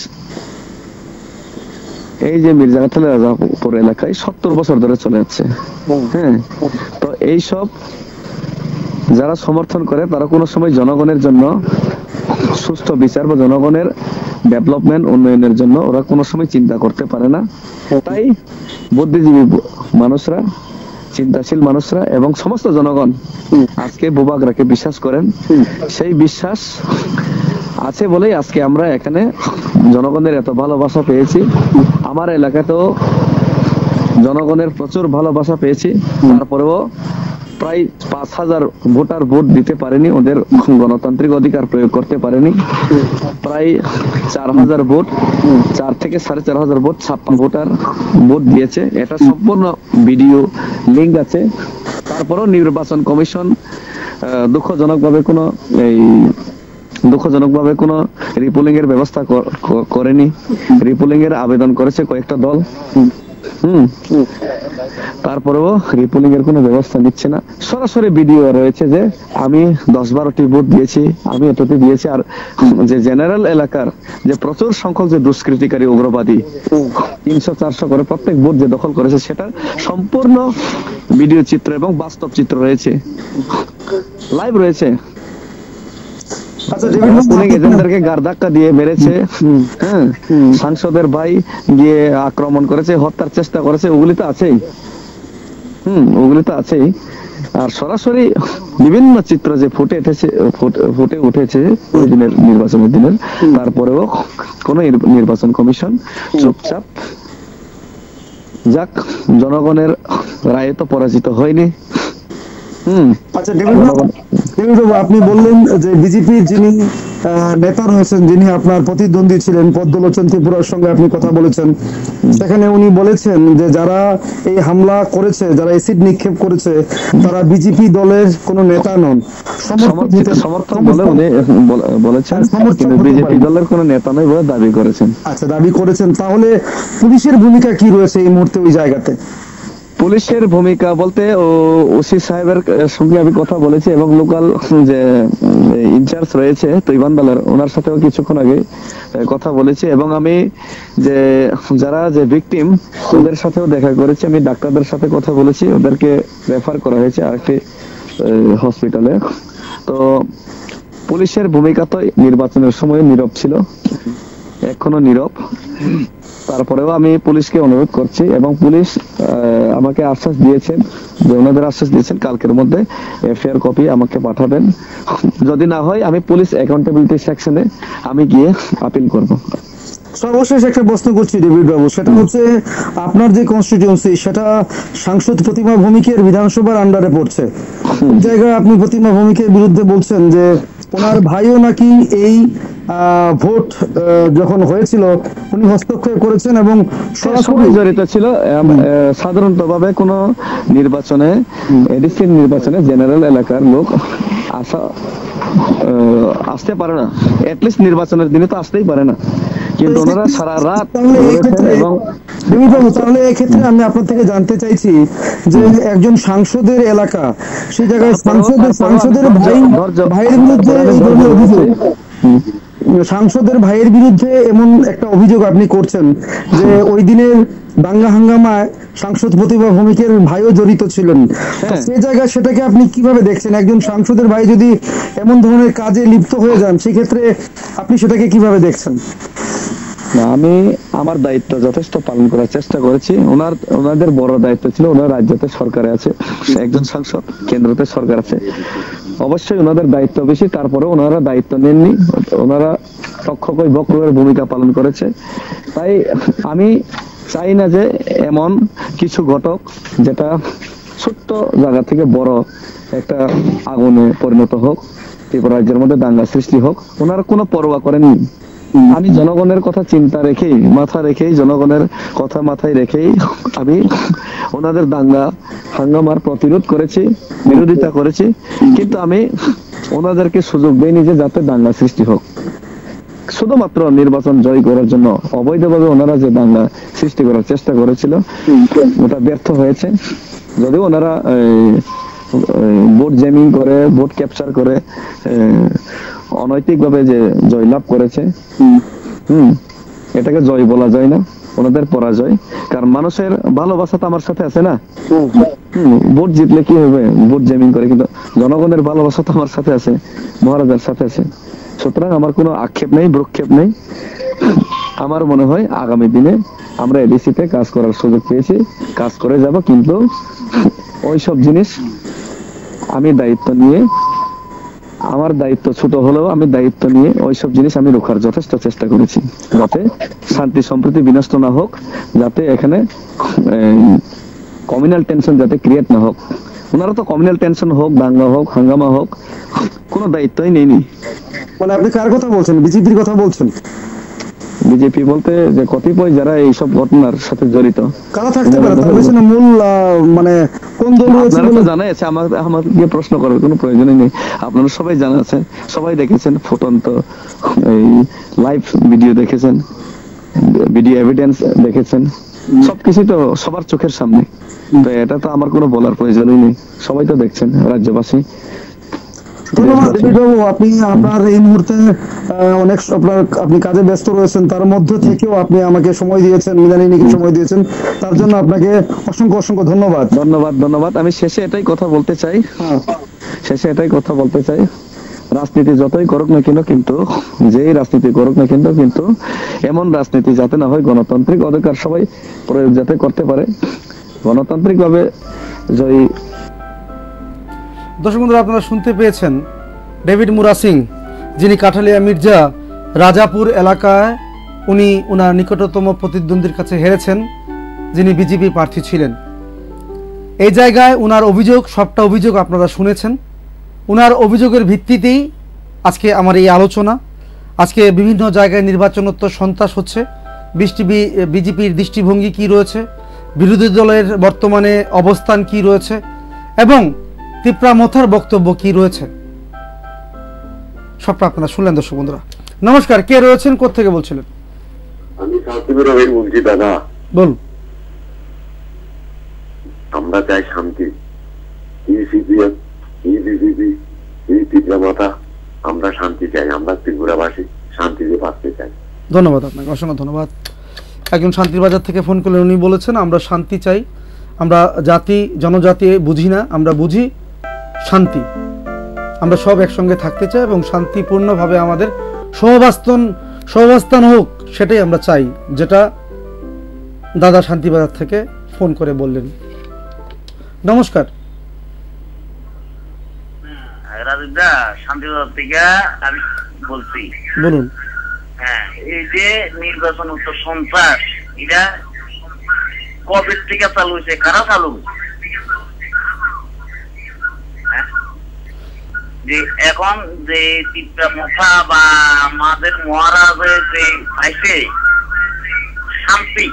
এই যে মির্জাখালী রাজাপুর এলাকায় সত্তর বছর ধরে চলে যাচ্ছে। হ্যাঁ, তো এইসব যারা সমর্থন করে তারা কোনো সময় জনগণের জন্য সুস্থ বিচার বা জনগণের ডেভেলপমেন্ট, উন্নয়নের জন্য ওরা কোনো সময় চিন্তা করতে পারে না। তাই বুদ্ধিজীবী মানুষরা, চিন্তাশীল মানুষরা এবং সমস্ত জনগণ আজকে বুবাগরাকে বিশ্বাস করেন। সেই বিশ্বাস আছে বলেই আজকে আমরা এখানে জনগণের এত ভালোবাসা পেয়েছি। আমার এলাকাতেও জনগণের প্রচুর ভালোবাসা পেয়েছি। তারপরেও প্রায় পাঁচ হাজার ভোটার ভোট দিতে পারেনি, ওদের গণতান্ত্রিক অধিকার প্রয়োগ করতে পারেনি। প্রায় চার হাজার ভোট, চার থেকে সাড়ে চার হাজার ভোট ছাপ্পান্ন ভোটার ভোট দিয়েছে। এটা সম্পূর্ণ ভিডিও লিঙ্ক আছে। তারপরেও নির্বাচন কমিশন দুঃখজনক ভাবে কোনো এই দুঃখজনক ভাবে কোনো রিপোলিং এর ব্যবস্থা করেনি। রিপোলিং এর আবেদন করেছে কয়েকটা দল, হম তারপরেও রিপোলিং এর কোনো ব্যবস্থা নিচ্ছে না। সরাসরি ভিডিও রয়েছে যে আমি দশ বারোটি ভোট দিয়েছি, আমি এতটি দিয়েছি। আর যে জেনারেল এলাকার যে প্রচুর সংখ্যক যে দুষ্কৃতিকারী উগ্রবাদী তিনশো চারশো করে প্রত্যেক ভোট যে দখল করেছে, সেটা সম্পূর্ণ ভিডিও চিত্র এবং বাস্তব চিত্র রয়েছে, লাইভ রয়েছে। এজেন্টদেরকে গার ধাক্কা দিয়ে মেরেছে, হ্যাঁ, সাংসদের ভাই গিয়ে আক্রমণ করেছে, হত্যার চেষ্টা করেছে, ওগুলি তো আছেই। হম ওগুলি তো আছেই। আর সরাসরি বিভিন্ন চিত্র যে ফুটে উঠেছে ফুটে উঠেছে ওই দিনের নির্বাচনের দিনের, তারপরেও কোন নির্বাচন কমিশন চুপচাপ। যাক, জনগণের রায়ে তো পরাজিত হয়নি। হম আচ্ছা, আপনি বললেন যে বিজেপির যিনি নেতা রয়েছেন, যিনি আপনার প্রতিদ্বন্দ্বী ছিলেন, পদ্মলোচন ত্রিপুরার সঙ্গে আপনি কথা বলেছেন, সেখানে উনি বলেছেন যে যারা এই হামলা করেছে, যারা এসিড নিক্ষেপ করেছে, তারা বিজেপি দলের কোন নেতা নন, সমর্থক বলে উনি বলেছেন, কিন্তু বিজেপি দলের কোন নেতা নয় বলে দাবি করেছেন। আচ্ছা, দাবি করেছেন। তাহলে পুলিশের ভূমিকা কি রয়েছে এই মুহূর্তে ওই জায়গাতে? পুলিশের ভূমিকা বলতে ও ওসি সাহেবের সঙ্গে আমি কথা বলেছি এবং লোকাল যে ইনচার্জ রয়েছে তৈবান্দালের, ওনার সাথেও কিছুক্ষণ আগে কথা বলেছি। এবং আমি যে যারা যে ভিকটিম ওদের সাথেও দেখা করেছি, আমি ডাক্তারদের সাথে কথা বলেছি, ওদেরকে রেফার করা হয়েছে আরেকটি হসপিটালে। তো পুলিশের ভূমিকা তো নির্বাচনের সময় নীরব ছিল, এখনো নীরব। তারপরেও আমি পুলিশকে অনুরোধ করছি এবং পুলিশ আমাকে আশ্বাস দিয়েছেন যে ওনাদের আশ্বাস দিয়েছেন কালকের মধ্যে এফআইআর কপি আমাকে পাঠাবেন। যদি না হয় আমি পুলিশ অ্যাকাউন্টেবিলিটি সেকশনে আমি গিয়ে আপিল করব। সর্বশেষ একটা প্রশ্ন করছি ডেভিড বাবু, সেটা হচ্ছে আপনার যে কনস্টিটিউয়েন্সি সেটা সাংসদ প্রতিমা ভৌমিকের বিধানসভার আন্ডারে পড়ছে। জায়গায় আপনি প্রতিমা ভৌমিকের বিরুদ্ধে বলছেন যে ওনার ভাইও নাকি এই ভোট যখন হয়েছিল উনি হস্তক্ষেপ করেছেন এবং সরাসরি জড়িত ছিল। সাধারণতভাবে কোন নির্বাচনে এডিসি নির্বাচনে জেনারেল এলাকার লোক আসা আসতে পারে না, এটলিস্ট নির্বাচনের দিনে তো আসতেই পারে না, কিন্তু ওনারা সারা রাত। তাহলে এক্ষেত্রে আমি আপনার থেকে জানতে চাইছি যে একজন সাংসদের এলাকা, সেই জায়গায় সাংসদের সাংসদের ভাই ভাইয়ের বিরুদ্ধে অভিযোগ, সাংসদের ভাইয়ের বিরুদ্ধে এমন একটা অভিযোগ আপনি করছেন যে ওই দিনের দাঙ্গা হাঙ্গামায় সাংসদ প্রতিভা ভৌমিকের ভাইও জড়িত ছিলেন। সেই জায়গায় সেটাকে আপনি কিভাবে দেখছেন? একজন সাংসদের ভাই যদি এমন ধরনের কাজে লিপ্ত হয়ে যান সেক্ষেত্রে আপনি সেটাকে কিভাবে দেখছেন? না, আমি আমার দায়িত্ব যথেষ্ট পালন করার চেষ্টা করেছি। ওনার ওনাদের বড় দায়িত্ব ছিল, ওনার রাজ্যতে সরকারে আছে, একজন সাংসদ, কেন্দ্রতে সরকার আছে, অবশ্যই ওনাদের দায়িত্ব বেশি, তারপরে ওনারা দায়িত্ব নেননি, ওনারা রক্ষক বক্রের ভূমিকা পালন করেছে। তাই আমি চাই না যে এমন কিছু ঘটক যেটা ছোট্ট জায়গা থেকে বড় একটা আগুনে পরিণত হোক, ত্রিপুরা রাজ্যের মধ্যে দাঙ্গা সৃষ্টি হোক। ওনারা কোনো পরোয়া করেননি। আমি জনগণের কথা চিন্তা রেখেই, মাথা রেখেই, জনগণের কথা মাথায় রেখেই আমি ওনাদের দাঙ্গা হাঙ্গামার প্রতিরোধ করেছি, বিরোধিতা করেছি, কিন্তু আমি ওনাদেরকে সুযোগ দেইনি যে যাতে দাঙ্গা সৃষ্টি হোক। শুধুমাত্র নির্বাচন জয় করার জন্য অবৈধভাবে ওনারা যে দাঙ্গা সৃষ্টি করার চেষ্টা করেছিল ওটা ব্যর্থ হয়েছে। যদিও ওনারা ভোট জ্যামিং করে, ভোট ক্যাপচার করে অনৈতিক ভাবে যে জয়লাভ করেছে, হম এটাকে জয় বলা যায় না, ওনাদের পরাজয়। কারণ মানুষের ভালোবাসা তো আমার সাথে আছে না। হম ভোট জিতলে কি হবে, ভোট জ্যামিং করে, কিন্তু জনগণের ভালোবাসা তো আমার সাথে আছে, মহারাজার সাথে আছে। সুতরাং আমার কোনো আক্ষেপ নেই, ভ্রুক্ষেপ নেই। আমার মনে হয় আগামী দিনে আমরা এডিসিতে কাজ করার সুযোগ পেয়েছি, কাজ করে যাব, কিন্তু ওইসব জিনিস আমি দায়িত্ব নিয়ে, আমার দায়িত্ব ছোট হলেও আমি দায়িত্ব নিয়ে ওইসব জিনিস আমি রোখার যথেষ্ট চেষ্টা করেছি, যাতে শান্তি সম্প্রীতি বিনষ্ট না হোক, যাতে এখানে কমিউনাল টেনশন যাতে ক্রিয়েট না হোক। ওনারা তো কমিউনাল টেনশন হোক, দাঙ্গা হোক, হাঙ্গামা হোক, কোনো দায়িত্বই নেইনি। মানে আপনি কার কথা বলছেন? বিজেপির কথা বলছেন? বিজেপি বলতে যে কতিপয় যারা এইসব ঘটনার সাথে জড়িত, কারা থাকতে পারে তার পেছনে মূল মানে কোন দল রয়েছে বলে জানা আছে? আমার আমাকে প্রশ্ন করার কোনো প্রয়োজনই নেই, আপনারা সবাই জানা আছে, সবাই দেখেছেন, ফুটন্ত এই লাইভ ভিডিও দেখেছেন, ভিডিও এভিডেন্স দেখেছেন, সবকিছু তো সবার চোখের সামনে। তো এটা তো আমার কোনো বলার প্রয়োজনই নেই, সবাই তো দেখছেন, রাজ্যবাসী। ধন্যবাদ দেবীবাবু, আপনি আপনার এই মুহূর্তে অনেক আপনার আপনি কাজে ব্যস্ত রয়েছেন, তার মধ্যে থেকেও আপনি আমাকে সময় দিয়েছেন, মৃণালিনীকে সময় দিয়েছেন, তার জন্য আপনাকে অসংখ্য অসংখ্য ধন্যবাদ। ধন্যবাদ ধন্যবাদ আমি শেষে এটাই কথা বলতে চাই, শেষে এটাই কথা বলতে চাই রাজনীতি যতই করুক না কেন, কিন্তু যেই রাজনীতি করুক না কেন, কিন্তু এমন রাজনীতি যাতে না হয় গণতান্ত্রিক অধিকার সবাই প্রয়োগ যাতে করতে পারে, গণতান্ত্রিক ভাবে জয়ী। দর্শক বন্ধুরা, আপনারা শুনতে পেয়েছেন ডেভিড মুরা সিং, যিনি কাঠালিয়া মির্জা রাজাপুর এলাকায় উনি ওনার নিকটতম প্রতিদ্বন্দ্বীর কাছে হেরেছেন, যিনি বিজেপি প্রার্থী ছিলেন। এই জায়গায় ওনার অভিযোগ, সবটা অভিযোগ আপনারা শুনেছেন। ওনার অভিযোগের ভিত্তিতেই আজকে আমার এই আলোচনা। আজকে বিভিন্ন জায়গায় নির্বাচনোত্তর সন্ত্রাস হচ্ছে, বিজেপির দৃষ্টিভঙ্গি কি রয়েছে, বিরোধী দলের বর্তমানে অবস্থান কি রয়েছে, এবং ত্রিপুরা মথার বক্তব্য কি রয়েছে, সবটা আপনারা শুনলেন। দর্শক বন্ধুরা নমস্কার, কে রয়েছেন, কোথা থেকে বলছিলেন? আমি শান্তিপুর রবির বলছি। দাদা বলুন। আমরা চাই শান্তি, ইসিপিএম, ইবিসিপি, এই ত্রিপুরা মাথা, আমরা শান্তি চাই, আমরা ত্রিপুরাবাসী শান্তিতে বাঁচতে চাই। ধন্যবাদ আপনাকে, অসংখ্য ধন্যবাদ। একজন শান্তির বাজার থেকে ফোন করলেন, উনি বলেছেন আমরা শান্তি চাই, আমরা জাতি জনজাতি বুঝি না, আমরা বুঝি শান্তি, আমরা সব একসঙ্গে থাকতে চাই এবং শান্তিপূর্ণভাবে আমাদের সহবাস্তান সহবাস্তান হোক, সেটাই আমরা চাই, যেটা দাদা শান্তিবাজার থেকে ফোন করে বললেন। নমস্কার। রাজুদা শান্তিবাজার থেকে আমি বলছি। বলুন। হ্যাঁ, এই যে নির্বাচন উত্তর সন্ত্রাস এটা কবে থেকে চালু হয়েছে, কারা চালু? যে এখন যে টিপটা মুখা বা আমাদের মহারাজের যে পাইছে শান্তি,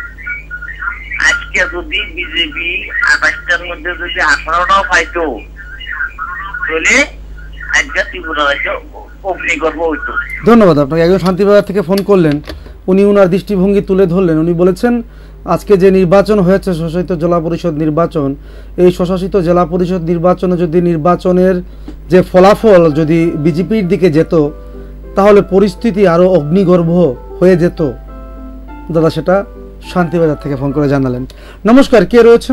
আজকে যদি বিজেপি আঠাশটার মধ্যে যদি আঠারোটাও পাইতো তাহলে আজকে ত্রিপুরা রাজ্য অগ্নিগর্ভ হইতো। ধন্যবাদ আপনাকে। একজন শান্তিবাজার থেকে ফোন করলেন, উনি ওনার দৃষ্টিভঙ্গি তুলে ধরলেন। উনি বলেছেন আজকে যে নির্বাচন হয়েছে স্বশাসিত জেলা পরিষদ নির্বাচন, এই স্বশাসিত জেলা পরিষদ নির্বাচনে যদি নির্বাচনের যে ফলাফল যদি বিজেপির দিকে যেত তাহলে পরিস্থিতি আরও অগ্নিগর্ভ হয়ে যেত। দাদা সেটা শান্তিবাজার থেকে ফোন করে জানালেন। নমস্কার, কে রয়েছেন?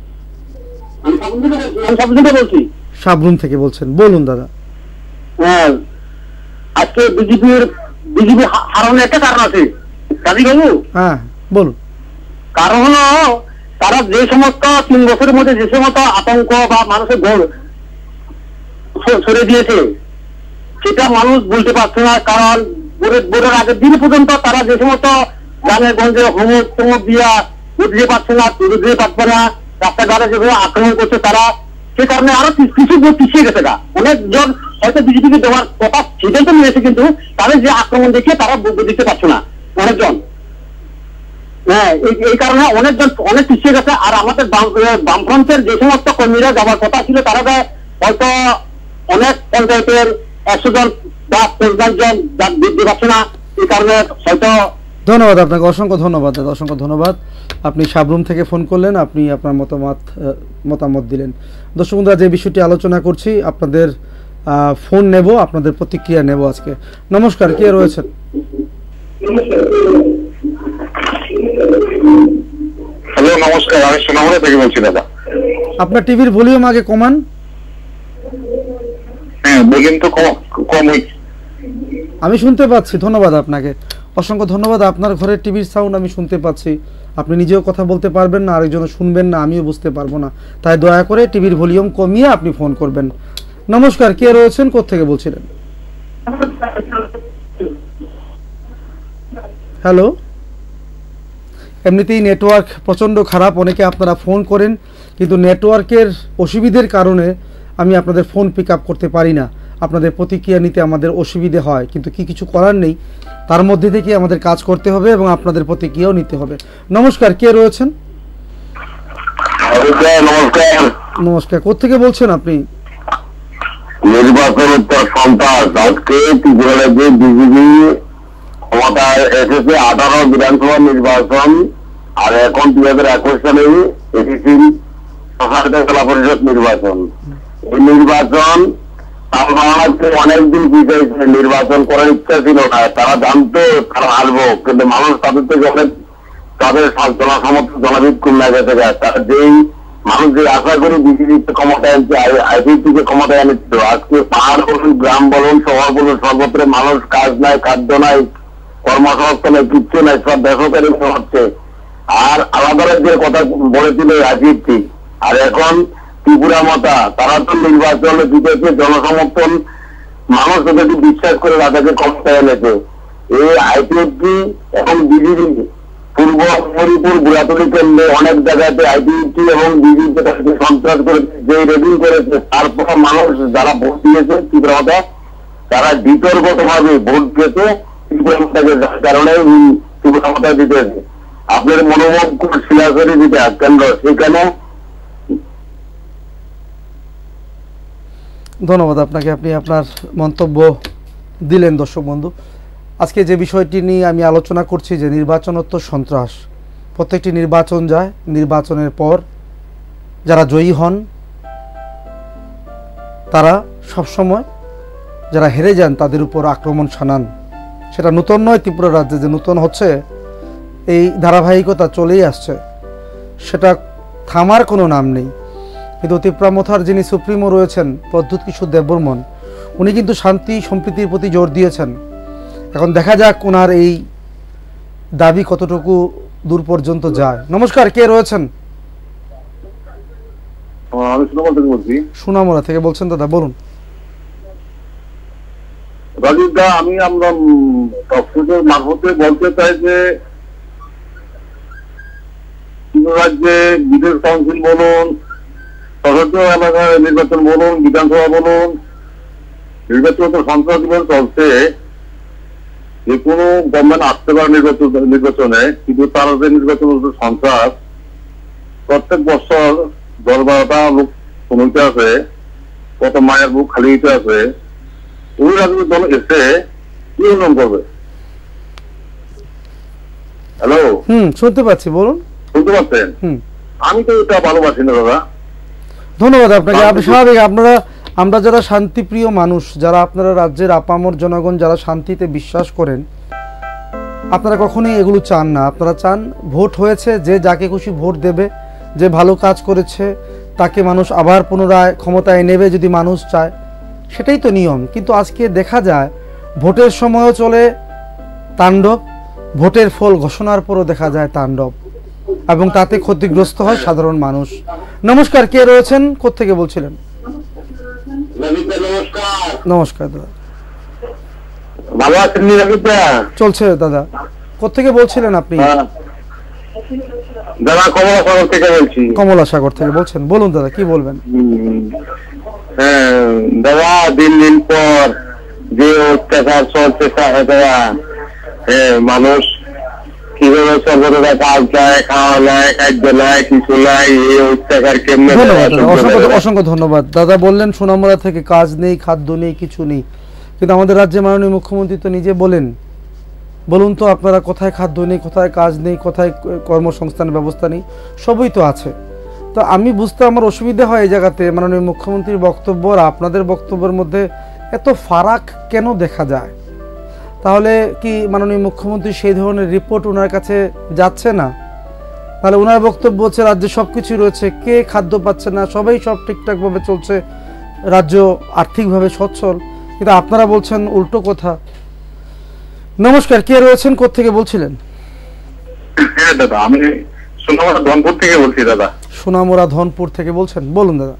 সাবরুম থেকে বলছেন, বলুন দাদা। হ্যাঁ, আজকে বিজেপির বিজেপি হারানোর একটা কারণ আছে কাজী বাবু। হ্যাঁ বলুন। কারণ হলো তারা যে সমস্ত তিন বছরের মধ্যে যে সমস্ত আতঙ্ক বা মানুষের ভোট সরে দিয়েছে সেটা মানুষ বলতে পারছে না। কারণ ভোটের আগের দিন পর্যন্ত তারা যে সমস্ত গ্রামে গঞ্জে হোমক চমক দিয়া ভোট দিতে পারছে না, তুলে দিতে পারছে না, রাস্তাঘাটে যেভাবে আক্রমণ করছে তারা, সে কারণে আরো কিছু ভোট পিছিয়ে গেছে। না অনেকজন হয়তো বিজেপিকে দেওয়ার কথা সিদ্ধান্ত নিয়েছে, কিন্তু তাদের যে আক্রমণ দেখিয়ে তারা ভোট দিতে পারছে না অনেকজন। হ্যাঁ, এই কারণে অনেকজন অনেক পিছিয়ে গেছে। আর আমাদের বামফ্রন্টের যে সমস্ত কর্মীরা যাওয়ার কথা ছিল তারা হয়তো অনেক পঞ্চায়েতের একশো জন বা পঞ্চাশ জন দিতে পারছে না, এই কারণে হয়তো। ধন্যবাদ আপনাকে, অসংখ্য ধন্যবাদ দাদা, অসংখ্য ধন্যবাদ। আপনি সাবরুম থেকে ফোন করলেন, আপনি আপনার মতামত মতামত দিলেন। দর্শক বন্ধুরা, যে বিষয়টি আলোচনা করছি আপনাদের ফোন নেব, আপনাদের প্রতিক্রিয়া নেব আজকে। নমস্কার, কে রয়েছেন? হ্যালো, নমস্কার, আমি সোনামুড়া থেকে বলছি দাদা। আপনার টিভির ভলিউম আগে কমান। হ্যাঁ, ভলিউম তো কম। আমি শুনতে পাচ্ছি, ধন্যবাদ আপনাকে, অসংখ্য ধন্যবাদ। আপনার ঘরের টিভির সাউন্ড আমি শুনতে পাচ্ছি, আপনি নিজেও কথা বলতে পারবেন না, আরেকজনও শুনবেন না, আমিও বুঝতে পারবো না, তাই দয়া করে টিভির ভলিউম কমিয়ে আপনি ফোন করবেন। নমস্কার, কে রয়েছেন, কোত্থেকে বলছিলেন? হ্যালো। এমনিতেই নেটওয়ার্ক প্রচণ্ড খারাপ, অনেকে আপনারা ফোন করেন কিন্তু নেটওয়ার্কের অসুবিধার কারণে আমি আপনাদের ফোন পিক আপ করতে পারি না, আপনাদের প্রতিক্রিয়া নিতে আমাদের অসুবিধে হয়, কিন্তু কি কিছু করার নেই, তার মধ্যে থেকে আমাদের কাজ করতে হবে এবং আপনাদের প্রতিক্রিয়াও নিতে হবে। নমস্কার, কে রয়েছেন? নমস্কার। নমস্কার, কোত্থেকে বলছেন আপনি? নির্বাচন উত্তর সন্ত্রাস। আজকে ত্রিপুরা রাজ্যে বিজেপি ক্ষমতায় এসেছে আঠারো বিধানসভা নির্বাচন, আর এখন দুই হাজার একুশ সালে এসেছি স্বশাসিত জেলা পরিষদ নির্বাচন। এই নির্বাচন অনেকদিন পিছিয়েছে, নির্বাচন করার ইচ্ছা ছিল না, তারা জানতো তারা হারবো, কিন্তু মানুষ তাদের থেকে অনেক তাদের জনসমর্থন জনবিদ কমে গেছে। তারা যেই মানুষ যে আশা করে বিজেপিকে ক্ষমতায় আনছে, আইপিএফটিকে ক্ষমতায় এনেছিল, আজকে পাহাড় বলুন, গ্রাম বলুন, শহর বলুন, সর্বত্র মানুষ কাজ নাই, খাদ্য নাই, কর্মসংস্থানে কিচ্ছু নাই, সব বেসরকারি হচ্ছে। আর আলাদা রাজ্যের কথা বলেছিল আইপিএফটি, আর এখন ত্রিপুরা মাতা, তারা তো নির্বাচনে জিতেছে, জনসমর্থন মানুষ তাদেরকে বিশ্বাস করে তাদেরকে ক্ষমতায় এনেছে। এই আইপিএফটি এবং বিজেপি পূর্ব হরিপুর বুড়াতলি কেন্দ্রে অনেক জায়গাতে আইপিএফটি এবং বিজেপি তাদেরকে সন্ত্রাস করেছে, যে রেডিং করেছে, তারপর মানুষ যারা ভোট দিয়েছে ত্রিপুরা মাতা তারা বিতর্কত ভাবে ভোট পেতে ত্রিপুরা মাতাকে, যার কারণে ত্রিপুরা মাতা জিতেছে। আপনার মনোভাব শিলাচরি যেটা কেন্দ্র, সেখানে। ধন্যবাদ আপনাকে, আপনি আপনার মন্তব্য দিলেন। দর্শক বন্ধু, আজকে যে বিষয়টি নিয়ে আমি আলোচনা করছি যে নির্বাচনোত্তর সন্ত্রাস, প্রত্যেকটি নির্বাচন যায়, নির্বাচনের পর যারা জয়ী হন তারা সবসময় যারা হেরে যান তাদের উপর আক্রমণ শানান। সেটা নতুন নয়, ত্রিপুরা রাজ্যে যে নতুন হচ্ছে এই ধারাবাহিকতা চলেই আসছে, সেটা থামার কোনো নাম নেই। কিন্তু ত্রিপুরা মথার যিনি সুপ্রিমো রয়েছেন প্রদ্যুৎ কিশোর দেববর্মন, উনি কিন্তু শান্তি সম্প্রীতির প্রতি জোর দিয়েছেন। এখন দেখা যাক ওনার এই দাবি কতটুকু দূর পর্যন্ত যায়। নমস্কার, কে রয়েছেন? আমি সুনামুরা থেকে বলছি। সুনামুরা থেকে বলছেন দাদা, বলুন। রাজীব দা, আমি আমরা টকশোর মারফতে বলতে চাই যে রাজ্যে বিদেশ কাউন্সিল বলুন, সদস্য এলাকার নির্বাচন বলুন, বিধানসভা বলুন, নির্বাচন তো সন্ত্রাস জীবন চলছে। যে কোনো গভর্নমেন্ট আসতে পারে নির্বাচন নির্বাচনে, কিন্তু তারা যে নির্বাচন সন্ত্রাস, প্রত্যেক বছর দশ বারোটা লোক কমিতে আছে, কত মায়ের বুক খালি হইতে আছে। ওই রাজনৈতিক দল এসে কি উন্নয়ন করবে? হ্যালো, হুম, শুনতে পাচ্ছি, বলুন। শুনতে পাচ্ছেন? হুম, আমি তো এটা ভালোবাসি না দাদা। ধন্যবাদ আপনাকে। আপনি স্বাভাবিক, আপনারা আমরা যারা শান্তিপ্রিয় মানুষ, যারা আপনারা রাজ্যের আপামর জনগণ, যারা শান্তিতে বিশ্বাস করেন, আপনারা কখনোই এগুলো চান না। আপনারা চান ভোট হয়েছে, যে যাকে খুশি ভোট দেবে, যে ভালো কাজ করেছে তাকে মানুষ আবার পুনরায় ক্ষমতায় নেবে যদি মানুষ চায়, সেটাই তো নিয়ম। কিন্তু আজকে দেখা যায় ভোটের সময়ও চলে তাণ্ডব, ভোটের ফল ঘোষণার পরও দেখা যায় তাণ্ডব, এবং তাতে ক্ষতিগ্রস্ত হয় সাধারণ মানুষ। নমস্কার, কে রয়েছেন? কোত্থেকে বলছিলেন? নমস্কার দাদা, ভালো আছেন? চলছে দাদা। কোত্থেকে বলছিলেন আপনি? দাদা কমলা সাগর থেকে বলছি। কমলা সাগর থেকে বলছেন, বলুন দাদা, কি বলবেন? হ্যাঁ দাদা, দিন দিন পর যে অত্যাচার চলছে দাদা, হ্যাঁ মানুষ কিভাবে সর্বদা কাজ নেয়, খাওয়া নেয়, খাদ্য নেয়, কিছু নেয়, এই অত্যাচার কেমনে? অসংখ্য ধন্যবাদ দাদা। বললেন সোনামুড়া থেকে কাজ নেই, খাদ্য নেই, কিছু নেই, কিন্তু আমাদের রাজ্যে মাননীয় মুখ্যমন্ত্রী তো নিজে বলেন। বলুন তো আপনারা, কোথায় খাদ্য নেই, কোথায় কাজ নেই, কোথায় কর্মসংস্থান ব্যবস্থা নেই? সবই তো আছে। তো আমি বুঝতে আমার অসুবিধা হয় এই জায়গাতে, মাননীয় মুখ্যমন্ত্রীর বক্তব্য আর আপনাদের বক্তব্যের মধ্যে এত ফারাক কেন দেখা যায়? তাহলে কি মাননীয় মুখ্যমন্ত্রী সেই ধরনের রিপোর্ট ওনার কাছে যাচ্ছে না? তাহলে ওনার বক্তব্য হচ্ছে রাজ্যে সব কিছু রয়েছে, কে খাদ্য পাচ্ছে না, সবাই সব ঠিকঠাকভাবে চলছে, রাজ্য আর্থিকভাবে সচ্ছল, কিন্তু আপনারা বলছেন উল্টো কথা। নমস্কার, কে রয়েছেন? কোত্থেকে বলছিলেন? হ্যাঁ দাদা, আমি সোনামুড়া ধনপুর থেকে বলছি দাদা। সোনামুড়া ধনপুর থেকে বলছেন, বলুন দাদা।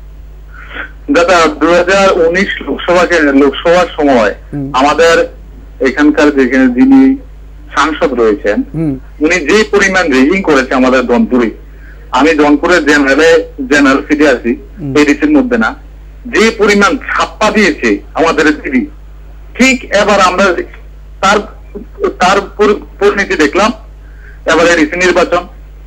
দাদা, দু হাজার উনিশ লোকসভাকে লোকসভার সময় আমাদের এখানকার যেখানে যিনি সাংসদ রয়েছেন, উনি যে পরিমাণ রেগিং করেছে আমাদের ধনপুরে, আমি ধনপুরের জেনারেলে জেনারেল সিটি আছি, এডিসির মধ্যে না, যে পরিমাণ ছাপ্পা দিয়েছে আমাদের দিদি, ঠিক এবার আমরা তার তার পরিণতি দেখলাম। এবারে রিসেন্ট নির্বাচন,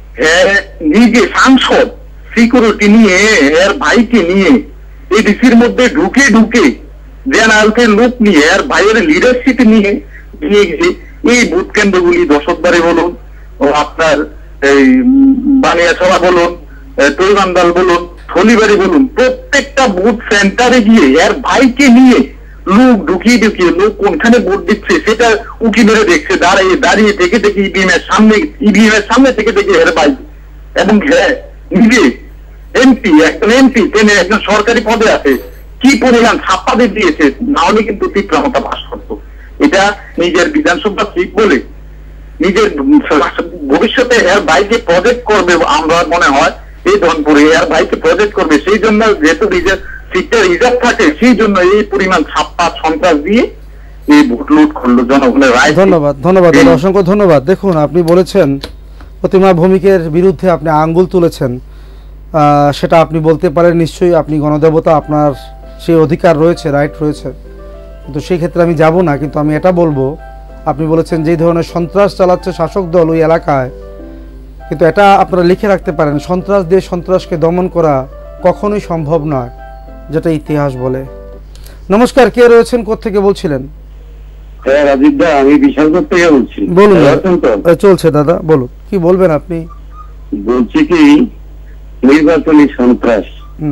নিজে সাংসদ সিকিউরিটি নিয়ে এর ভাইকে নিয়ে এডিসির মধ্যে ঢুকে ঢুকে জেনারেলের লোক নিয়ে এর ভাইয়ের লিডারশিপ নিয়ে নিয়ে গেছে এই ভোট কেন্দ্রগুলি, দশকবাড়ি বলুন, ও আপনার এই বানিয়াছড়া বলুন, তৈবান্দাল বলুন, থলিবাড়ি বলুন, প্রত্যেকটা ভোট সেন্টারে গিয়ে এর ভাইকে নিয়ে লোক ঢুকিয়ে ঢুকিয়ে লোক কোনখানে ভোট দিচ্ছে সেটা উকি মেরে দেখছে, দাঁড়িয়ে দাঁড়িয়ে থেকে থেকে ইভিএম এর সামনে ইভিএম এর সামনে থেকে থেকে হের ভাই, এবং হ্যাঁ নিজে এমপি, একজন এমপি তিনি একজন সরকারি পদে আছে, কি পরিমাণ ছাপ্পা দিয়েছে, না হলে কিন্তু তীব্রতা বাস করতো। এটা নিজের বিধানসভা ঠিক বলে নিজের ভবিষ্যতে এর ভাইকে প্রজেক্ট করবে, আমরা মনে হয় এই ধনপুরে এর ভাইকে প্রজেক্ট করবে, সেই জন্য যেহেতু নিজের সিটটা রিজার্ভ থাকে, সেই জন্য এই পরিমাণ ছাপ্পা সন্ত্রাস দিয়ে এই ভোট লুট করলো জনগণের রায়। ধন্যবাদ, ধন্যবাদ, অসংখ্য ধন্যবাদ। দেখুন, আপনি বলেছেন প্রতিমা ভৌমিকের বিরুদ্ধে আপনি আঙ্গুল তুলেছেন, সেটা আপনি বলতে পারেন, নিশ্চয়ই আপনি গণদেবতা, আপনার সেই অধিকার রয়েছে, রাইট রয়েছে, কিন্তু সেই ক্ষেত্রে আমি যাব না। কিন্তু আমি এটা বলবো, আপনি বলেছেন যেই ধরনের সন্ত্রাস চালাচ্ছে শাসক দল ওই এলাকায়, কিন্তু এটা আপনারা লিখে রাখতে পারেন, সন্ত্রাস দিয়ে সন্ত্রাসকে দমন করা কখনোই সম্ভব নয়, যেটা ইতিহাস বলে। নমস্কার, কে রয়েছেন? কোত্থেকে বলছিলেন? হ্যাঁ রাজীব দা, আমি বিশালগড় থেকে বলছি। বলুন। চলছে দাদা, বলুন, কি বলবেন আপনি? বলছি কি নির্বাচনী সন্ত্রাস,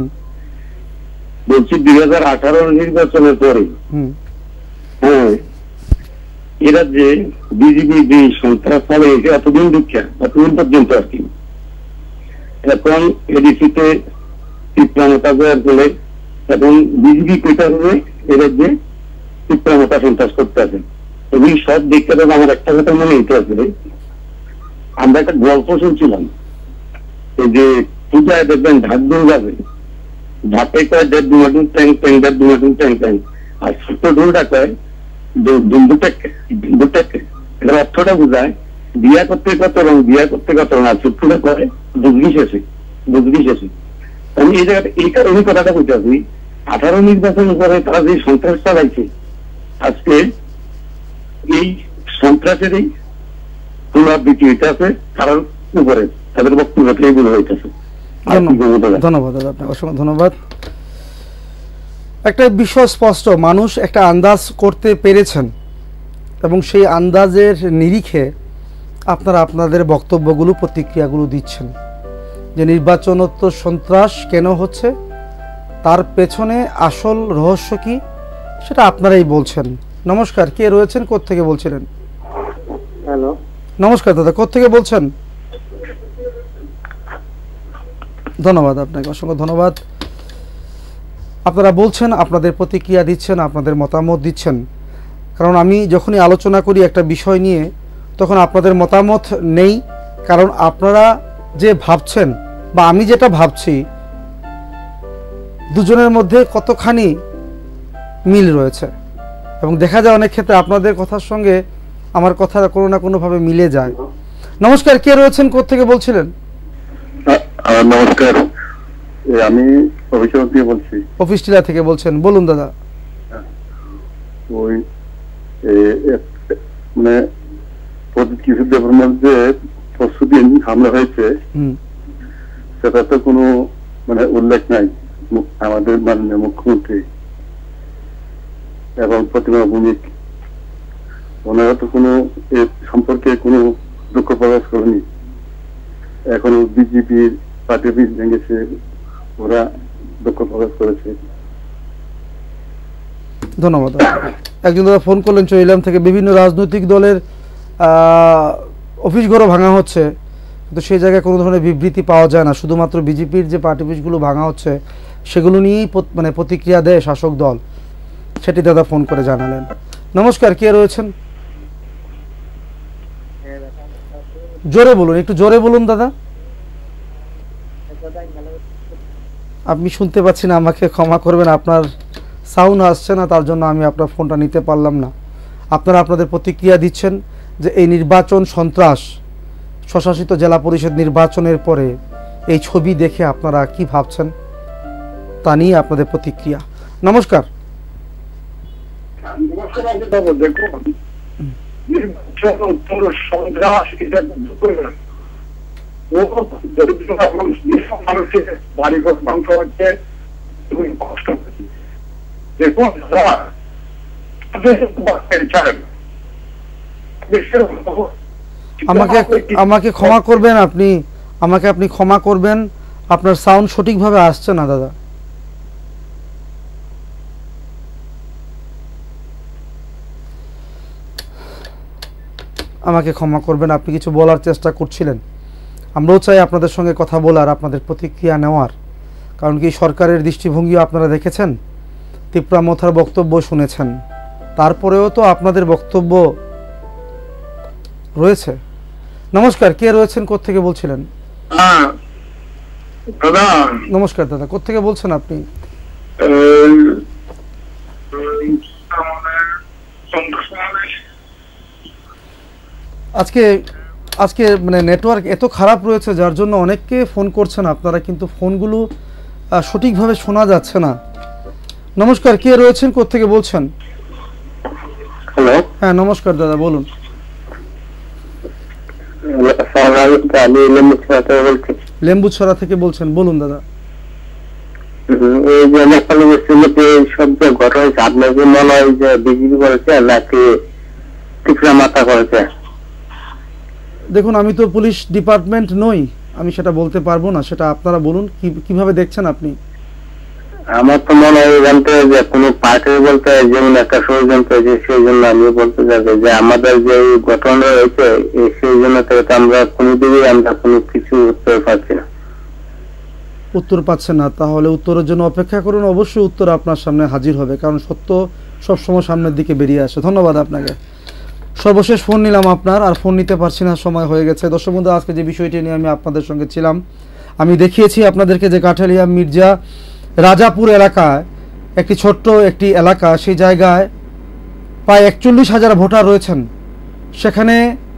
বলছি দুই হাজার আঠারো নির্বাচনের পরে হ্যাঁ এরা যে বিজেপি যে সন্ত্রাস চালে এতদিন দুঃখা এতদিন পর্যন্ত আর কি, এখন এডিসিতে চিত্রামতা বলে এবং বিজেপি কোটা হবে এরা যে চিত্রামতা সন্ত্রাস করতে আছে, এগুলি সব দেখতে পাবে। আমার একটা কথা মনে হইতে আসবে, আমরা একটা গল্প শুনছিলাম, এই যে পূজায় দেখবেন ঢাক দুর্গাবে ঢাকে কয় দেড় দুমাটুন ট্যাং ট্যাং দেড় দুমাটুন ট্যাং ট্যাং, আর ছোট্ট ঢোলটা কয় দুটেকে দুটেকে। এটার অর্থটা বোঝায় বিয়া করতে কত রং, বিয়া করতে কত রং, আর ছোট্টটা করে বুঝবি শেষে বুঝবি শেষে। আমি এই জায়গাটা এই কারণে কথাটা বুঝাচ্ছি, আঠারো নির্বাচন করে তারা যে সন্ত্রাস চালাইছে, আজকে এই সন্ত্রাসেরই পুনরাবৃত্তি হইতেছে কারণ উপরে তাদের বক্তব্য এগুলো হইতেছে। ধন্যবাদ দাদা, আপনাকে অসংখ্য ধন্যবাদ। একটা বিষয় স্পষ্ট, মানুষ একটা আন্দাজ করতে পেরেছেন এবং সেই আন্দাজের নিরিখে আপনারা আপনাদের বক্তব্যগুলো প্রতিক্রিয়াগুলো দিচ্ছেন যে নির্বাচনোত্তর সন্ত্রাস কেন হচ্ছে, তার পেছনে আসল রহস্য কি সেটা আপনারাই বলছেন। নমস্কার, কে রয়েছেন, কোত্থেকে বলছিলেন? হ্যালো, নমস্কার দাদা, কোত্থেকে বলছেন? ধন্যবাদ, আপনাকে অসংখ্য ধন্যবাদ। আপনারা বলছেন, আপনাদের প্রতিক্রিয়া দিচ্ছেন, আপনাদের মতামত দিচ্ছেন। কারণ আমি যখনই আলোচনা করি একটা বিষয় নিয়ে তখন আপনাদের মতামত নেই, কারণ আপনারা যে ভাবছেন বা আমি যেটা ভাবছি দুজনের মধ্যে কতখানি মিল রয়েছে এবং দেখা যায় অনেক ক্ষেত্রে আপনাদের কথার সঙ্গে আমার কথা কোনো না কোনোভাবে মিলে যায়। নমস্কার, কে রয়েছেন, কোত্থেকে বলছিলেন? নমস্কার, আমি অফিস থেকে বলছি। অফিস টিলা থেকে বলছেন, বলুন দাদা। ওই মানে কিছু দেবের মধ্যে পরশুদিন হামলা হয়েছে, সেটা তো কোনো মানে উল্লেখ নাই আমাদের মাননীয় মুখ্যমন্ত্রী এবং প্রতিমা ভৌমিক, ওনারা তো কোনো এ সম্পর্কে কোনো দুঃখ প্রকাশ করেনি। এখনো বিজেপির পার্টি অফিস ভেঙেছে, ওরা দুঃখ প্রকাশ করেছে। ধন্যবাদ। একজন দাদা ফোন করলেন চৈলাম থেকে, বিভিন্ন রাজনৈতিক দলের অফিস ঘরও ভাঙা হচ্ছে, কিন্তু সেই জায়গায় কোনো ধরনের বিবৃতি পাওয়া যায় না। শুধুমাত্র বিজেপির যে পার্টি অফিসগুলো ভাঙা হচ্ছে সেগুলো নিয়েই মানে প্রতিক্রিয়া দেয় শাসক দল, সেটি দাদা ফোন করে জানালেন। নমস্কার, কে রয়েছেন? জোরে বলুন, একটু জোরে বলুন দাদা। আপনি শুনতে পাচ্ছি না, আমাকে ক্ষমা করবেন, আপনার সাউন্ড আসছে না, তার জন্য আমি আপনার ফোনটা নিতে পারলাম না। আপনারা আপনাদের প্রতিক্রিয়া দিচ্ছেন যে এই নির্বাচন সন্ত্রাস, স্বশাসিত জেলা পরিষদ নির্বাচনের পরে এই ছবি দেখে আপনারা কি ভাবছেন তা নিয়ে আপনাদের প্রতিক্রিয়া। নমস্কার। আমাকে আমাকে ক্ষমা করবেন, আপনি আমাকে আপনি ক্ষমা করবেন, আপনার সাউন্ড সঠিকভাবে আসছে না দাদা। আমাকে ক্ষমা করবেন, আপনি কিছু বলার চেষ্টা করছিলেন। আমরাও চাই আপনাদের সঙ্গে কথা বলার, আপনাদের প্রতিক্রিয়া নেওয়ার, কারণ কি সরকারের দৃষ্টিভঙ্গিও আপনারা দেখেছেন, তিপ্রা মথার বক্তব্য শুনেছেন, তারপরেও তো আপনাদের বক্তব্য রয়েছে। নমস্কার, কে রয়েছেন, কোত্থেকে বলছিলেন? দাদা নমস্কার দাদা, কোত্থেকে বলছেন আপনি? আজকে আজকে মানে নেটওয়ার্ক এত খারাপ রয়েছে যার জন্য অনেককে ফোন করছেন আপনারা, কিন্তু ফোনগুলো সঠিকভাবে শোনা যাচ্ছে না। নমস্কার, কে রয়েছেন, কোত্থেকে বলছেন? হ্যালো, হ্যাঁ নমস্কার দাদা, বলুন। লেম্বুছড়া থেকে বলছেন, বলুন দাদা। এই যে নেপাল সব যে ঘটনা হয়েছে, আপনার কি মনে হয় যে বিজেপি করেছে নাকি তিপ্রা মাথা করেছে? দেখুন, আমি তো পুলিশ ডিপার্টমেন্ট নই, আমি সেটা বলতে পারবো না, সেটা আপনারা বলুন কিভাবে দেখছেন আপনি। আমার তো মনে হয় জানতে যে কোনো পার্টি বলতে যেমন একটা ষড়যন্ত্র হয়েছে, সেই জন্য আমি বলতে চাইছি যে আমাদের যে ঘটনা হয়েছে সেই জন্য থেকে আমরা কোনো দিকে আমরা কোনো কিছু উত্তর পাচ্ছি না। উত্তর পাচ্ছেন না? তাহলে উত্তরের জন্য অপেক্ষা করুন, অবশ্যই উত্তর আপনার সামনে হাজির হবে, কারণ সত্য সবসময় সামনের দিকে বেরিয়ে আসে। ধন্যবাদ আপনাকে। সর্বশেষ ফোন নিলাম আপনার, আর ফোন নিতে পারছি না, সময় হয়ে গেছে। দর্শক বন্ধু, আজকে যে বিষয়টি নিয়ে আমি আপনাদের সঙ্গে ছিলাম, আমি দেখিয়েছি আপনাদেরকে যে কাঠালিয়া মির্জা রাজাপুর এলাকায় একটি ছোট্ট একটি এলাকা, সেই জায়গায় প্রায় একচল্লিশ হাজার ভোটার রয়েছেন। সেখানে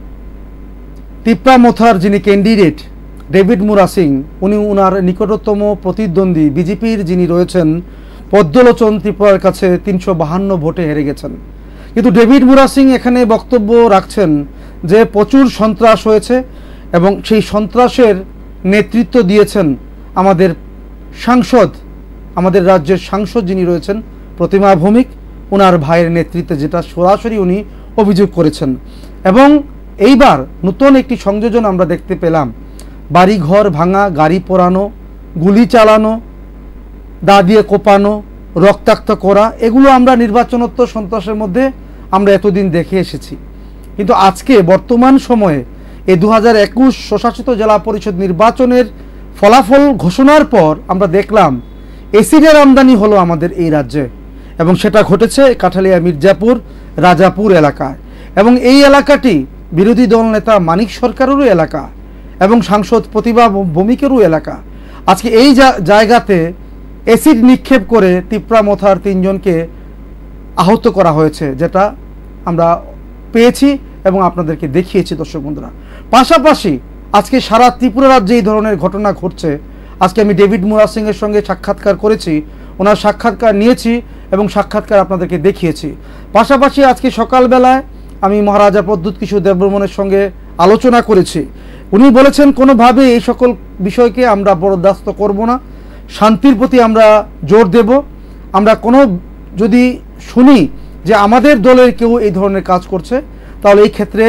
তিপ্রামথার যিনি ক্যান্ডিডেট ডেভিড মুরা সিং, উনি উনার নিকটতম প্রতিদ্বন্দ্বী বিজেপির যিনি রয়েছেন পদ্মলোচন ত্রিপুরার কাছে তিনশো বাহান্ন ভোটে হেরে গেছেন। কিন্তু ডেভিড মুরা সিং এখানে বক্তব্য রাখছেন যে প্রচুর সন্ত্রাস হয়েছে এবং সেই সন্ত্রাসের নেতৃত্ব দিয়েছেন আমাদের সাংসদ, আমাদের রাজ্যের সাংসদ যিনি রয়েছেন প্রতিমা ভৌমিক, ওনার ভাইয়ের নেতৃত্বে, যেটা সরাসরি উনি অভিযোগ করেছেন। এবং এইবার নতুন একটি সংযোজন আমরা দেখতে পেলাম, বাড়ি ঘর ভাঙা, গাড়ি পোড়ানো, গুলি চালানো, দা দিয়ে কোপানো, রক্তাক্ত করা, এগুলো আমরা নির্বাচনোত্তর সন্ত্রাসের মধ্যে আমরা এতদিন দেখে এসেছি। কিন্তু আজকে বর্তমান সময়ে এই দু হাজার একুশ স্বশাসিত জেলা পরিষদ নির্বাচনের ফলাফল ঘোষণার পর আমরা দেখলাম এসিডের আমদানি হলো আমাদের এই রাজ্যে, এবং সেটা ঘটেছে কাঠালিয়া মির্জাপুর রাজাপুর এলাকায়। এবং এই এলাকাটি বিরোধী দল নেতা মানিক সরকারেরও এলাকা এবং সাংসদ প্রতিভা ভৌমিকেরও এলাকা। আজকে এই জায়গাতে অ্যাসিড নিক্ষেপ করে তিপ্রামথার তিনজনকে আহত করা হয়েছে, যেটা আমরা পেয়েছি এবং আপনাদেরকে দেখিয়েছি দর্শক বন্ধুরা। পাশাপাশি আজকে সারা ত্রিপুরা রাজ্যে এই ধরনের ঘটনা ঘটছে। আজকে আমি ডেভিড মুরা সিংয়ের সঙ্গে সাক্ষাৎকার করেছি, ওনার সাক্ষাৎকার নিয়েছি এবং সাক্ষাৎকার আপনাদেরকে দেখিয়েছি। পাশাপাশি আজকে সকালবেলায় আমি মহারাজা প্রদ্যুৎ কিশোর দেববর্মনের সঙ্গে আলোচনা করেছি। উনি বলেছেন কোনোভাবে এই সকল বিষয়কে আমরা বরদাস্ত করব না, শান্তির প্রতি আমরা জোর দেব। আমরা কোনো যদি শুনি যে আমাদের দলের কেউ এই ধরনের কাজ করছে, তাহলে এই ক্ষেত্রে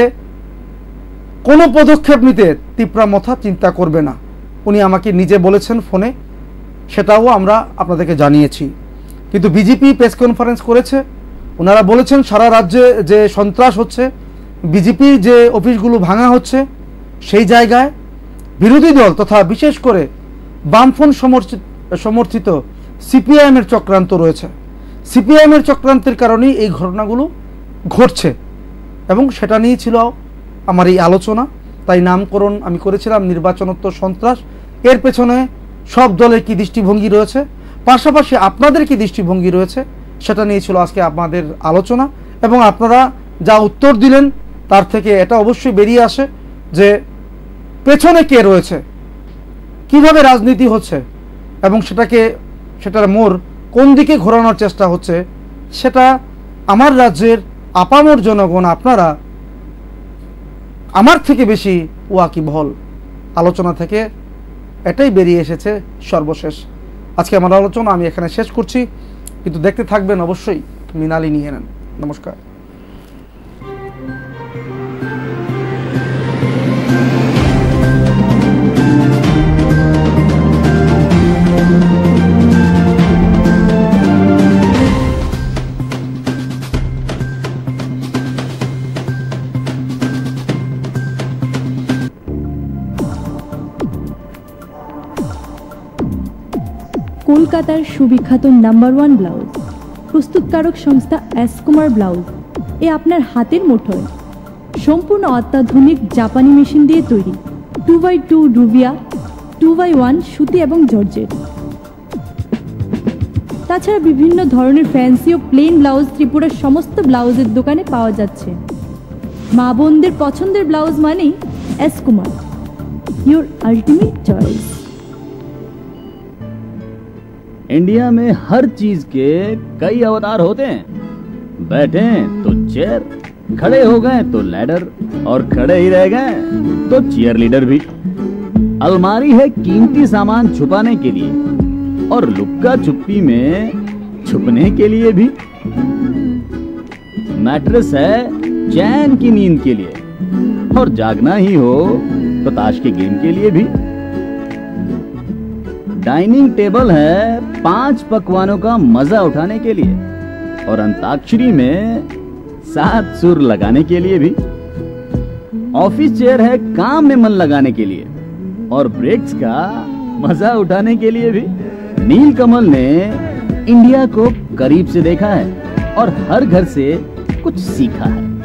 কোনো পদক্ষেপ নিতে তিপ্রামথা চিন্তা করবে না, উনি আমাকে নিজে বলেছেন ফোনে, সেটাও আমরা আপনাদেরকে জানিয়েছি। কিন্তু বিজেপি প্রেস কনফারেন্স করেছে, ওনারা বলেছেন সারা রাজ্যে যে সন্ত্রাস হচ্ছে, বিজেপির যে অফিসগুলো ভাঙা হচ্ছে, সেই জায়গায় বিরোধী দল তথা বিশেষ করে বামফ্রন্ট সমর্থিত সিপিআইএমের চক্রান্ত রয়েছে। সিপিআইএমের চক্রান্তের কারণেই এই ঘটনাগুলো ঘটছে এবং সেটা নিয়ে ছিল আমার এই আলোচনা। তাই নামকরণ আমি করেছিলাম নির্বাচনোত্তর সন্ত্রাস। এর পেছনে সব দলের কি দৃষ্টিভঙ্গি রয়েছে, পাশাপাশি আপনাদের কি দৃষ্টিভঙ্গি রয়েছে, সেটা নিয়ে ছিল আজকে আমাদের আলোচনা। এবং আপনারা যা উত্তর দিলেন তার থেকে এটা অবশ্যই বেরিয়ে আসে যে পেছনে কে রয়েছে, কিভাবে রাজনীতি হচ্ছে এবং সেটাকে সেটার মোড় কোন দিকে ঘোরানোর চেষ্টা হচ্ছে, সেটা আমার রাজ্যের আপামর জনগণ আপনারা আমার থেকে বেশি ওয়াকিবহল। আলোচনা থেকে এটাই বেরিয়ে এসেছে সর্বশেষ। আজকে আমার আলোচনা আমি এখানে শেষ করছি, কিন্তু দেখতে থাকবেন অবশ্যই মৃণালী নিয়ে নেন। নমস্কার। কলকাতার সুবিখ্যাত নাম্বার ওয়ান ব্লাউজ প্রস্তুতকারক সংস্থা এস কুমার ব্লাউজ এ আপনার হাতের মুঠোয় সম্পূর্ণ অত্যাধুনিক জাপানি মেশিন দিয়ে তৈরি টু বাই টু রুবিয়া, টু বাই ওয়ান সুতি এবং জর্জেট। তাছাড়া বিভিন্ন ধরনের ফ্যান্সি ও প্লেন ব্লাউজ ত্রিপুরার সমস্ত ব্লাউজের দোকানে পাওয়া যাচ্ছে। মা বোনদের পছন্দের ব্লাউজ মানেই S Kumar, your ultimate choice. India में हर चीज के कई अवतार होते हैं। बैठे तो चेयर, खड़े हो गए तो लैडर, और खड़े ही रह गए तो चेयर लीडर भी। अलमारी है कीमती सामान छुपाने के लिए और लुक्का छुपी में छुपने के लिए भी। मैट्रेस है चैन की नींद के लिए, और जागना ही हो तो ताश के गेम के लिए भी। डाइनिंग टेबल है पांच पकवानों का मजा उठाने के लिए, और अंताक्षरी में सात सुर लगाने के लिए भी। ऑफिस चेयर है काम में मन लगाने के लिए, और ब्रेक्स का मजा उठाने के लिए भी। नीलकमल ने इंडिया को करीब से देखा है और हर घर से कुछ सीखा है।